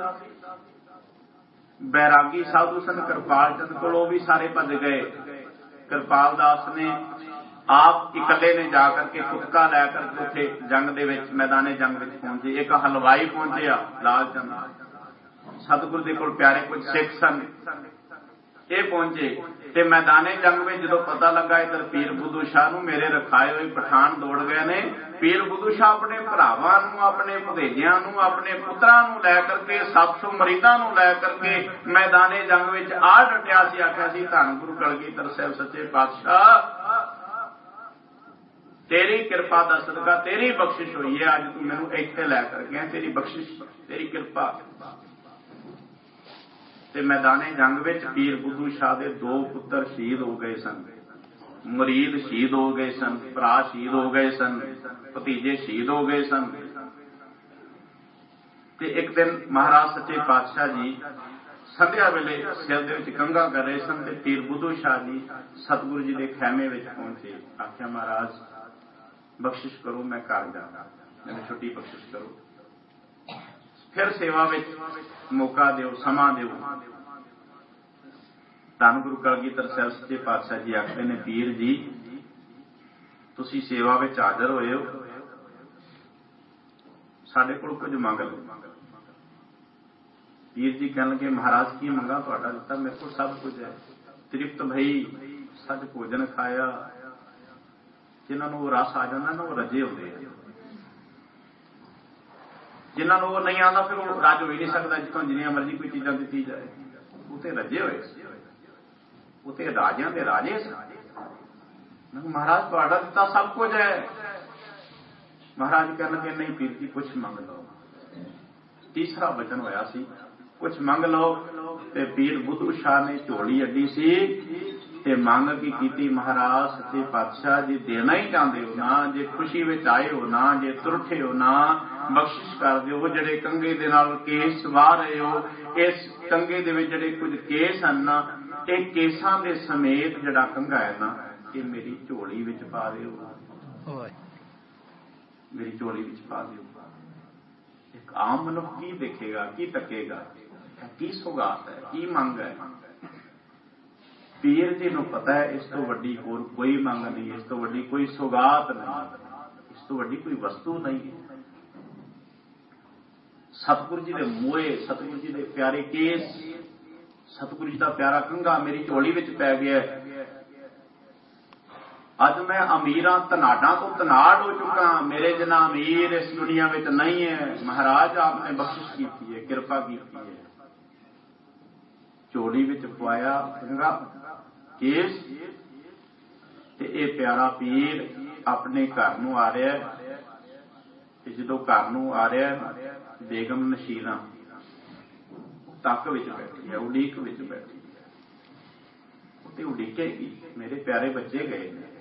ਬੈਰਾਗੀ ਸਾਧੂ ਸਨ ਕਿਰਪਾਲ ਚੰਦ ਕੋਲ, ਉਹ ਵੀ ਸਾਰੇ ਭੱਜ ਗਏ। ਕਿਰਪਾਲ ਦਾਸ ਨੇ ਆਪ ਇਕੱਲੇ ਨੇ ਜਾ ਕਰਕੇ ਕੁੱਕਾ ਲੈ ਕਰਕੇ ਉੱਥੇ ਜੰਗ ਦੇ ਵਿੱਚ ਮੈਦਾਨੇ ਜੰਗ ਵਿੱਚ ਪਹੁੰਚੇ। ਇੱਕ ਹਲਵਾਈ ਪਹੁੰਚਿਆ ਲਾਲ ਚੰਦ, ਸਤਿਗੁਰੂ ਦੇ ਕੋਲ ਪਿਆਰੇ ਕੁਝ ਸਿੱਖ ਸਨ, ਇਹ ਪਹੁੰਚੇ ਤੇ ਮੈਦਾਨੇ ਜੰਗ ਵਿੱਚ ਜਦੋਂ ਪਤਾ ਲੱਗਾ ਇਧਰ ਪੀਰ ਬੁੱਧੂ ਸ਼ਾਹ ਨੂੰ ਮੇਰੇ ਰਖਾਏ ਹੋਏ ਪਠਾਨ ਦੌੜ ਗਏ ਨੇ, ਪੀਰ ਬੁੱਧੂ ਸ਼ਾਹ ਆਪਣੇ ਭਰਾਵਾਂ ਨੂੰ, ਆਪਣੇ ਭਤੀਜਿਆਂ ਨੂੰ, ਆਪਣੇ ਪੁੱਤਰਾਂ ਨੂੰ ਲੈ ਕਰਕੇ, ਸੱਤ ਸੌ ਮਰੀਦਾਂ ਨੂੰ ਲੈ ਕਰਕੇ ਮੈਦਾਨੇ ਜੰਗ ਵਿੱਚ ਆ ਡਟਿਆ ਸੀ। ਆਖਿਆ ਸੀ ਧੰਨ ਗੁਰੂ ਕਲਗੀਧਰ ਸਾਹਿਬ ਸੱਚੇ ਪਾਤਸ਼ਾਹ, ਤੇਰੀ ਕਿਰਪਾ ਦਾ ਸਦਕਾ ਤੇਰੀ ਬਖਸ਼ਿਸ਼ ਹੋਈ ਹੈ, ਅੱਜ ਤੂੰ ਮੈਨੂੰ ਇੱਥੇ ਲੈ ਕਰ ਗਿਆ, ਤੇਰੀ ਬਖਸ਼ਿਸ਼ ਤੇਰੀ ਕਿਰਪਾ। ਤੇ ਮੈਦਾਨੇ ਜੰਗ ਵਿੱਚ ਪੀਰ ਬੁੱਧੂ ਸ਼ਾਹ ਦੇ ਦੋ ਪੁੱਤਰ ਸ਼ਹੀਦ ਹੋ ਗਏ ਸਨ, ਮੁਰੀਦ ਸ਼ਹੀਦ ਹੋ ਗਏ ਸਨ, ਭਰਾ ਸ਼ਹੀਦ ਹੋ ਗਏ ਸਨ, ਭਤੀਜੇ ਸ਼ਹੀਦ ਹੋ ਗਏ ਸਨ। ਤੇ ਇੱਕ ਦਿਨ ਮਹਾਰਾਜ ਸੱਚੇ ਪਾਤਸ਼ਾਹ ਜੀ ਸੰਧਿਆ ਵੇਲੇ ਸਿਰ ਦੇ ਵਿੱਚ ਕੰਘਾ ਕਰ ਰਹੇ ਸਨ ਤੇ ਪੀਰ ਬੁੱਧੂ ਸ਼ਾਹ ਜੀ ਸਤਿਗੁਰੂ ਜੀ ਦੇ ਖੈਮੇ ਵਿੱਚ ਪਹੁੰਚੇ। ਆਖਿਆ ਮਹਾਰਾਜ ਬਖਸ਼ਿਸ਼ ਕਰੋ, ਮੈਂ ਘਰ ਜਾਣਾ, ਮੈਨੂੰ ਛੁੱਟੀ ਬਖਸ਼ਿਸ਼ ਕਰੋ, ਫਿਰ ਸੇਵਾ ਵਿੱਚ ਮੌਕਾ ਦਿਓ, ਸਮਾਂ ਦਿਓ। ਧੰਨ ਗੁਰੂ ਕਲਗੀਧਰ ਸਾਹਿਬ ਸੱਚੇ ਪਾਤਸ਼ਾਹ ਜੀ ਆਖਦੇ ਨੇ, ਪੀਰ ਜੀ ਤੁਸੀਂ ਸੇਵਾ ਵਿੱਚ ਹਾਜ਼ਰ ਹੋਏ ਹੋ, ਸਾਡੇ ਕੋਲ ਕੁਝ ਮੰਗ ਲਓ। ਪੀਰ ਜੀ ਕਹਿਣ ਲੱਗੇ, ਮਹਾਰਾਜ ਕੀ ਮੰਗਾ ਤੁਹਾਡਾ ਦਿੱਤਾ, ਮੇਰੇ ਕੋਲ ਸਭ ਕੁਝ ਹੈ। ਤ੍ਰਿਪਤ ਭਈ ਸੱਜ ਭੋਜਨ ਖਾਇਆ। ਜਿਨ੍ਹਾਂ ਨੂੰ ਉਹ ਰਸ ਆ ਜਾਂਦਾ ਨਾ, ਉਹ ਰੱਜੇ ਹੁੰਦੇ ਆ। ਜਿਨ੍ਹਾਂ ਨੂੰ ਉਹ ਨਹੀਂ ਆਉਂਦਾ ਫਿਰ ਉਹ ਰੱਜ ਹੋ ਹੀ ਨਹੀਂ ਸਕਦਾ, ਜਿੱਥੋਂ ਜਿੰਨੀਆਂ ਮਰਜ਼ੀ ਕੋਈ ਚੀਜ਼ਾਂ ਦਿੱਤੀ ਜਾਏ। ਉਹ ਤੇ ਰੱਜੇ ਹੋਏ ਸੀ, ਉਹ ਤੇ ਰਾਜਿਆਂ ਦੇ ਰਾਜੇ ਸੀ। ਮਹਾਰਾਜ ਤੁਹਾਡਾ ਦਿੱਤਾ ਸਭ ਕੁਝ ਹੈ। ਮਹਾਰਾਜ ਕਹਿਣ ਲੱਗੇ, ਨਹੀਂ ਪੀਰ ਜੀ ਕੁਛ ਮੰਗ ਲਓ। ਤੀਸਰਾ ਵਚਨ ਹੋਇਆ ਸੀ, ਕੁਛ ਮੰਗ ਲਓ। ਤੇ ਪੀਰ ਬੁੱਧੂ ਸ਼ਾਹ ਨੇ ਝੋਲੀ ਅੱਡੀ ਸੀ ਤੇ ਮੰਗ ਕੀ ਕੀਤੀ, ਮਹਾਰਾਜ ਸੱਚੇ ਪਾਤਸ਼ਾਹ ਜੀ ਦੇਣਾ ਹੀ ਚਾਹੁੰਦੇ ਹੋ ਨਾ, ਜੇ ਖੁਸ਼ੀ ਵਿੱਚ ਆਏ ਹੋ ਨਾ, ਜੇ ਤੁਰਠੇ ਹੋ ਨਾ, ਬਖਸ਼ਿਸ਼ ਕਰ ਦਿਓ। ਜਿਹੜੇ ਕੰਗੇ ਦੇ ਨਾਲ ਕੇਸ ਵਾਹ ਰਹੇ ਹੋ, ਇਸ ਕੰਗੇ ਦੇ ਵਿੱਚ ਜਿਹੜੇ ਕੁਝ ਕੇਸ ਹਨ ਨਾ, ਇਹ ਕੇਸਾਂ ਦੇ ਸਮੇਤ ਜਿਹੜਾ ਕੰਗਾ ਹੈ ਨਾ, ਇਹ ਮੇਰੀ ਝੋਲੀ ਵਿੱਚ ਪਾ ਦਿਓ, ਮੇਰੀ ਝੋਲੀ ਵਿੱਚ ਪਾ ਦਿਓ। ਇੱਕ ਆਮ ਮਨੁੱਖ ਕੀ ਦੇਖੇਗਾ, ਕੀ ਤੱਕੇਗਾ, ਕੀ ਸੁਗਾਤ ਹੈ, ਕੀ ਮੰਗ ਹੈ। ਪੀਰ ਜੀ ਨੂੰ ਪਤਾ ਹੈ ਇਸ ਤੋਂ ਵੱਡੀ ਹੋਰ ਕੋਈ ਮੰਗ ਨਹੀਂ, ਇਸ ਤੋਂ ਵੱਡੀ ਕੋਈ ਸੁਗਾਤ ਨਹੀਂ, ਇਸ ਤੋਂ ਵੱਡੀ ਕੋਈ ਵਸਤੂ ਨਹੀਂ ਹੈ। ਸਤਿਗੁਰੂ ਜੀ ਦੇ ਮੋਏ, ਸਤਿਗੁਰੂ ਜੀ ਦੇ ਪਿਆਰੇ ਕੇਸ, ਸਤਿਗੁਰੂ ਜੀ ਦਾ ਪਿਆਰਾ ਕੰਘਾ ਮੇਰੀ ਝੋਲੀ ਵਿੱਚ ਪੈ ਗਿਆ। ਅੱਜ ਮੈਂ ਅਮੀਰਾਂ ਧਨਾਡਾਂ ਤੋਂ ਧਨਾੜ ਹੋ ਚੁੱਕਾ, ਮੇਰੇ ਜਿੰਨਾ ਅਮੀਰ ਇਸ ਦੁਨੀਆ ਵਿੱਚ ਨਹੀਂ ਹੈ। ਮਹਾਰਾਜ ਆਪ ਨੇ ਬਖਸ਼ਿਸ਼ ਕੀਤੀ ਹੈ, ਕਿਰਪਾ ਕੀਤੀ ਹੈ। ਝੋਲੀ ਵਿੱਚ ਪਵਾਇਆ ਕੰਘਾ ਕੇਸ ਤੇ ਇਹ ਪਿਆਰਾ ਪੀਰ ਆਪਣੇ ਘਰ ਨੂੰ ਆ ਰਿਹਾ। ਤੇ ਜਦੋਂ ਘਰ ਨੂੰ ਆ ਰਿਹਾ, ਬੇਗਮ ਨਸ਼ੀਰਾਂ ਤੱਕ ਵਿੱਚ ਬੈਠੀ ਹੈ, ਉਡੀਕ ਵਿੱਚ ਬੈਠੀ ਹੈ। ਤੇ ਉਡੀਕੇਗੀ, ਮੇਰੇ ਪਿਆਰੇ ਬੱਚੇ ਗਏ ਨੇ,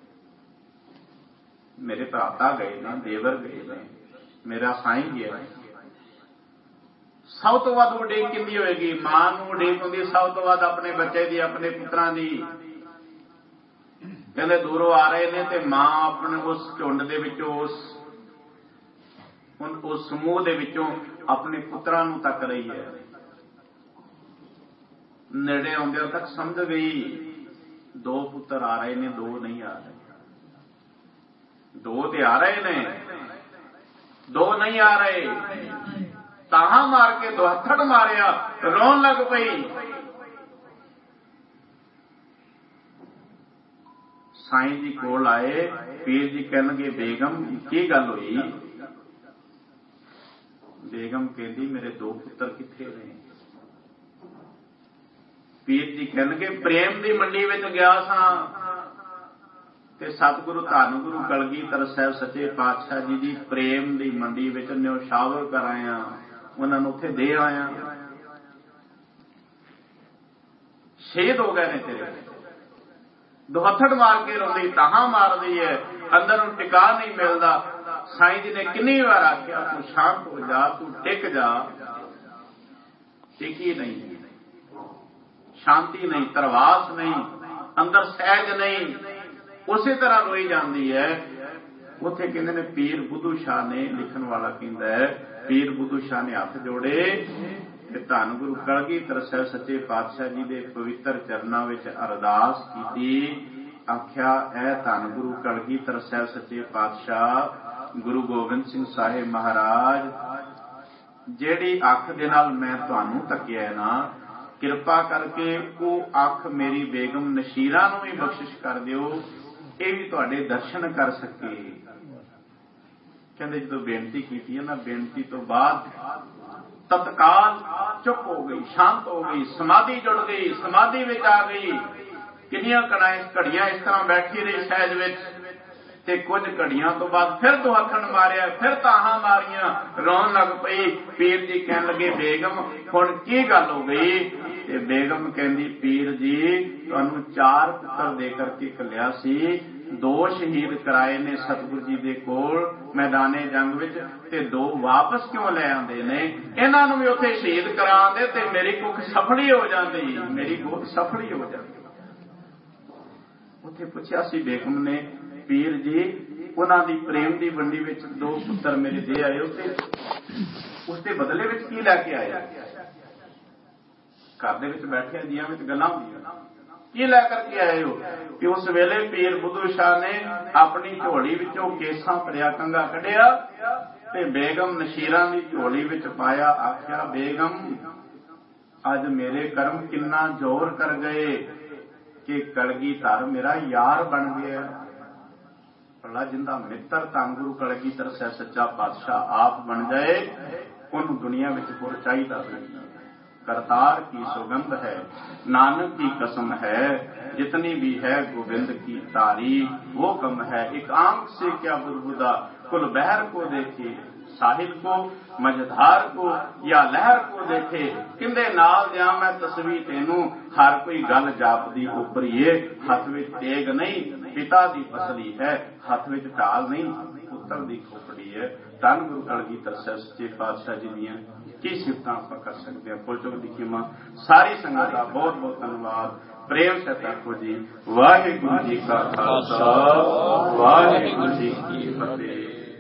ਮੇਰੇ ਭਰਾਤਾ ਗਏ ਨੇ, ਦੇਵਰ ਗਏ ਨੇ, ਮੇਰਾ ਸਾਈਂ ਗਿਆ। ਸਭ ਤੋਂ ਵੱਧ ਉਡੀਕ ਕਿੰਦੀ ਹੋਏਗੀ? ਮਾਂ ਨੂੰ ਉਡੀਕ ਹੁੰਦੀ ਸਭ ਤੋਂ ਵੱਧ ਆਪਣੇ ਬੱਚੇ ਦੀ, ਆਪਣੇ ਪੁੱਤਰਾਂ ਦੀ। ਕਹਿੰਦੇ ਦੂਰੋਂ ਆ ਰਹੇ ਨੇ ਤੇ ਮਾਂ ਆਪਣੇ ਉਸ ਝੁੰਡ ਦੇ ਵਿੱਚੋਂ, ਉਸ ਉਸ ਸਮੂਹ ਦੇ ਵਿੱਚੋਂ ਆਪਣੇ ਪੁੱਤਰਾਂ ਨੂੰ ਤੱਕ ਰਹੀ ਹੈ। ਨੇੜੇ ਆਉਂਦਿਆਂ ਤੱਕ ਸਮਝ ਗਈ ਦੋ ਪੁੱਤਰ ਆ ਰਹੇ ਨੇ, ਦੋ ਨਹੀਂ ਆ ਰਹੇ। ਦੋ ਤੇ ਆ ਰਹੇ ਨੇ, ਦੋ ਨਹੀਂ ਆ ਰਹੇ। ਤਾਹਾਂ ਮਾਰ ਕੇ ਦੁਹੱਥੜ ਮਾਰਿਆ, ਰੋਣ ਲੱਗ ਪਈ। ਸਾਈਂ ਜੀ ਕੋਲ ਆਏ, ਪੀਰ ਜੀ ਕਹਿਣਗੇ, ਬੇਗਮ ਕੀ ਗੱਲ ਹੋਈ? ਬੇਗਮ ਕਹਿੰਦੀ, ਮੇਰੇ ਦੋ ਪੁੱਤਰ ਕਿੱਥੇ ਨੇ? ਪੀਰ ਜੀ ਕਹਿਣਗੇ, ਪ੍ਰੇਮ ਦੀ ਮੰਡੀ ਵਿੱਚ ਗਿਆ ਸਾਂ ਤੇ ਸਤਿਗੁਰੂ ਧੰਨ ਗੁਰੂ ਕਲਗੀਧਰ ਸਾਹਿਬ ਸੱਚੇ ਪਾਤਸ਼ਾਹ ਜੀ ਦੀ ਪ੍ਰੇਮ ਦੀ ਮੰਡੀ ਵਿੱਚ ਨਿਉਸ਼ਾਵਰ ਕਰਾਇਆ, ਉਹਨਾਂ ਨੂੰ ਉੱਥੇ ਦੇ ਆਇਆ। ਸ਼ਹੀਦ ਹੋ ਗਏ ਨੇ ਤੇਰੇ। ਦੁਹੱਥੜ ਮਾਰ ਕੇ ਰੋਂਦੀ, ਤਾਹਾਂ ਮਾਰਦੀ ਹੈ, ਅੰਦਰ ਨੂੰ ਟਿਕਾ ਨਹੀਂ ਮਿਲਦਾ। ਸਾਈਂ ਜੀ ਨੇ ਕਿੰਨੀ ਵਾਰ ਆਖਿਆ, ਤੂੰ ਸ਼ਾਂਤ ਹੋ ਜਾ, ਤੂੰ ਟਿਕ ਜਾ। ਟਿਕੀ ਨਹੀਂ, ਸ਼ਾਂਤੀ ਨਹੀਂ, ਤਰਵਾਸ ਨਹੀਂ, ਅੰਦਰ ਸਹਿਜ ਨਹੀਂ। ਉਸੇ ਤਰ੍ਹਾਂ ਰੋਈ ਜਾਂਦੀ ਹੈ। ਉੱਥੇ ਕਹਿੰਦੇ ਨੇ ਪੀਰ ਬੁੱਧੂ ਸ਼ਾਹ ਨੇ, ਲਿਖਣ ਵਾਲਾ ਕਹਿੰਦਾ ਹੈ, ਪੀਰ ਬੁੱਧੂ ਸ਼ਾਹ ਨੇ ਹੱਥ ਜੋੜੇ ਤੇ ਧੰਨ ਗੁਰੂ ਕਲਗੀਧਰ ਸਾਹਿਬ ਸੱਚੇ ਪਾਤਸ਼ਾਹ ਜੀ ਦੇ ਪਵਿੱਤਰ ਚਰਨਾਂ ਵਿੱਚ ਅਰਦਾਸ ਕੀਤੀ। ਆਖਿਆ, ਐ ਧੰਨ ਗੁਰੂ ਕਲਗੀਧਰ ਸਾਹਿਬ ਸੱਚੇ ਪਾਤਸ਼ਾਹ ਗੁਰੂ ਗੋਬਿੰਦ ਸਿੰਘ ਸਾਹਿਬ ਮਹਾਰਾਜ, ਜਿਹੜੀ ਅੱਖ ਦੇ ਨਾਲ ਮੈਂ ਤੁਹਾਨੂੰ ਤੱਕਿਆ ਨਾ, ਕਿਰਪਾ ਕਰਕੇ ਉਹ ਅੱਖ ਮੇਰੀ ਬੇਗਮ ਨਸ਼ੀਰਾ ਨੂੰ ਵੀ ਬਖਸ਼ਿਸ਼ ਕਰ ਦਿਓ, ਇਹ ਵੀ ਤੁਹਾਡੇ ਦਰਸ਼ਨ ਕਰ ਸਕੇ। ਕਹਿੰਦੇ ਜਦੋਂ ਬੇਨਤੀ ਕੀਤੀ ਹੈ ਨਾ, ਬੇਨਤੀ ਤੋਂ ਬਾਅਦ ਤਤਕਾਲ ਚੁੱਪ ਹੋ ਗਈ, ਸ਼ਾਂਤ ਹੋ ਗਈ, ਸਮਾਧੀ ਜੁੜ ਗਈ, ਸਮਾਧੀ ਵਿੱਚ ਆ ਗਈ। ਕਿੰਨੀਆਂ ਘੜੀਆਂ ਇਸ ਤਰ੍ਹਾਂ ਬੈਠੀ ਰਹੀ ਸਹਿਜ ਵਿੱਚ, ਤੇ ਕੁਝ ਘੜੀਆਂ ਤੋਂ ਬਾਅਦ ਫਿਰ ਦੁਹੱਥਣ ਮਾਰਿਆ, ਫਿਰ ਤਾਹਾਂ ਮਾਰੀਆਂ, ਰੋਣ ਲੱਗ ਪਈ। ਪੀਰ ਜੀ ਕਹਿਣ ਲੱਗੇ, ਬੇਗਮ ਹੁਣ ਕੀ ਗੱਲ ਹੋ ਗਈ? ਤੇ ਬੇਗਮ ਕਹਿੰਦੀ, ਪੀਰ ਜੀ ਤੁਹਾਨੂੰ ਚਾਰ ਪੁੱਤਰ ਦੇ ਕਰਕੇ ਘੱਲਿਆ ਸੀ, ਦੋ ਸ਼ਹੀਦ ਕਰਾਏ ਨੇ ਸਤਿਗੁਰੂ ਜੀ ਦੇ ਕੋਲ ਮੈਦਾਨੇ ਜੰਗ ਵਿੱਚ, ਤੇ ਦੋ ਵਾਪਸ ਕਿਉਂ ਲੈ ਆਉਂਦੇ ਨੇ? ਇਹਨਾਂ ਨੂੰ ਵੀ ਉੱਥੇ ਸ਼ਹੀਦ ਕਰਾਉਂਦੇ ਤੇ ਮੇਰੀ ਕੁੱਖ ਸਫਲੀ ਹੋ ਜਾਂਦੀ, ਮੇਰੀ ਕੁੱਖ ਸਫਲੀ ਹੋ ਜਾਂਦੀ। ਉੱਥੇ ਪੁੱਛਿਆ ਸੀ ਬੇਗਮ ਨੇ, ਪੀਰ ਜੀ ਉਹਨਾਂ ਦੀ ਪ੍ਰੇਮ ਦੀ ਵੰਡੀ ਵਿੱਚ ਦੋ ਪੁੱਤਰ ਮੇਰੇ ਦੇ ਆਏ ਹੋ, ਤੇ ਉਸ ਦੇ ਬਦਲੇ ਵਿੱਚ ਕੀ ਲੈ ਕੇ ਆਏ? ਘਰ ਦੇ ਵਿੱਚ ਬੈਠਿਆ ਜੀਆਂ ਵਿੱਚ ਗੱਲਾਂ ਹੁੰਦੀਆਂ, ਕੀ ਲੈ ਕਰਕੇ ਆਏ ਹੋ? ਕਿ ਉਸ ਵੇਲੇ ਪੀਰ ਬੁੱਧੂ ਸ਼ਾਹ ਨੇ ਆਪਣੀ ਝੋਲੀ ਵਿੱਚੋਂ ਕੇਸਾਂ ਭਰਿਆ ਕੰਘਾ ਕੱਢਿਆ ਤੇ ਬੇਗਮ ਨਸ਼ੀਰਾਂ ਦੀ ਝੋਲੀ ਵਿੱਚ ਪਾਇਆ। ਆਖਿਆ, ਬੇਗਮ ਅੱਜ ਮੇਰੇ ਕਰਮ ਕਿੰਨਾ ਜ਼ੋਰ ਕਰ ਗਏ ਕਿ ਕਲਗੀਧਰ ਮੇਰਾ ਯਾਰ ਬਣ ਗਿਆ। ਭਲਾ ਜਿੰਦਾ ਮਿੱਤਰ ਧੰਨ ਗੁਰੂ ਕਲਗੀਧਰ ਸਾਹਿਬ ਸੱਚਾ ਪਾਤਸ਼ਾਹ ਆਪ ਬਣ ਜਾਏ, ਉਹਨੂੰ ਦੁਨੀਆ ਵਿੱਚ ਹੋਰ ਚਾਹੀਦਾ ਨਹੀਂ। करतार की सुगंध है, नानक की कसम है, जितनी भी है गोविंद की तारीफ वो कम है। एक आंख से क्या बुरबुदा कुल बहर को देखे, साहिल को मझधार को या लहर को देखे, किंदे नाल दिया मैं तस्वीर तेनू, हर कोई गल जापदी उपरीए, हथ विच तेग नहीं पिता दी फसली है, हथ विच ढाल नहीं पुत्र दी खोपड़ी है। धन गुरु कलगीधर ਸਾਹਿਬ ਸੱਚੇ ਪਾਤਸ਼ਾਹ ਜੀ ਦੀਆਂ ਕੀ ਸਿਫਤਾਂ ਆਪਾਂ ਕਰ ਸਕਦੇ ਹਾਂ। ਫੁੱਲ ਚੁੱਕ ਦੀ ਕੀਮਾ ਸਾਰੀ ਸੰਗਤ ਦਾ ਬਹੁਤ ਬਹੁਤ ਧੰਨਵਾਦ। ਪ੍ਰੇਮ ਸਹਿਤ ਆਖੋ ਜੀ, ਵਾਹਿਗੁਰੂ ਜੀ ਕਾ ਖਾਲਸਾ, ਵਾਹਿਗੁਰੂ ਜੀ ਕੀ ਫਤਿਹ।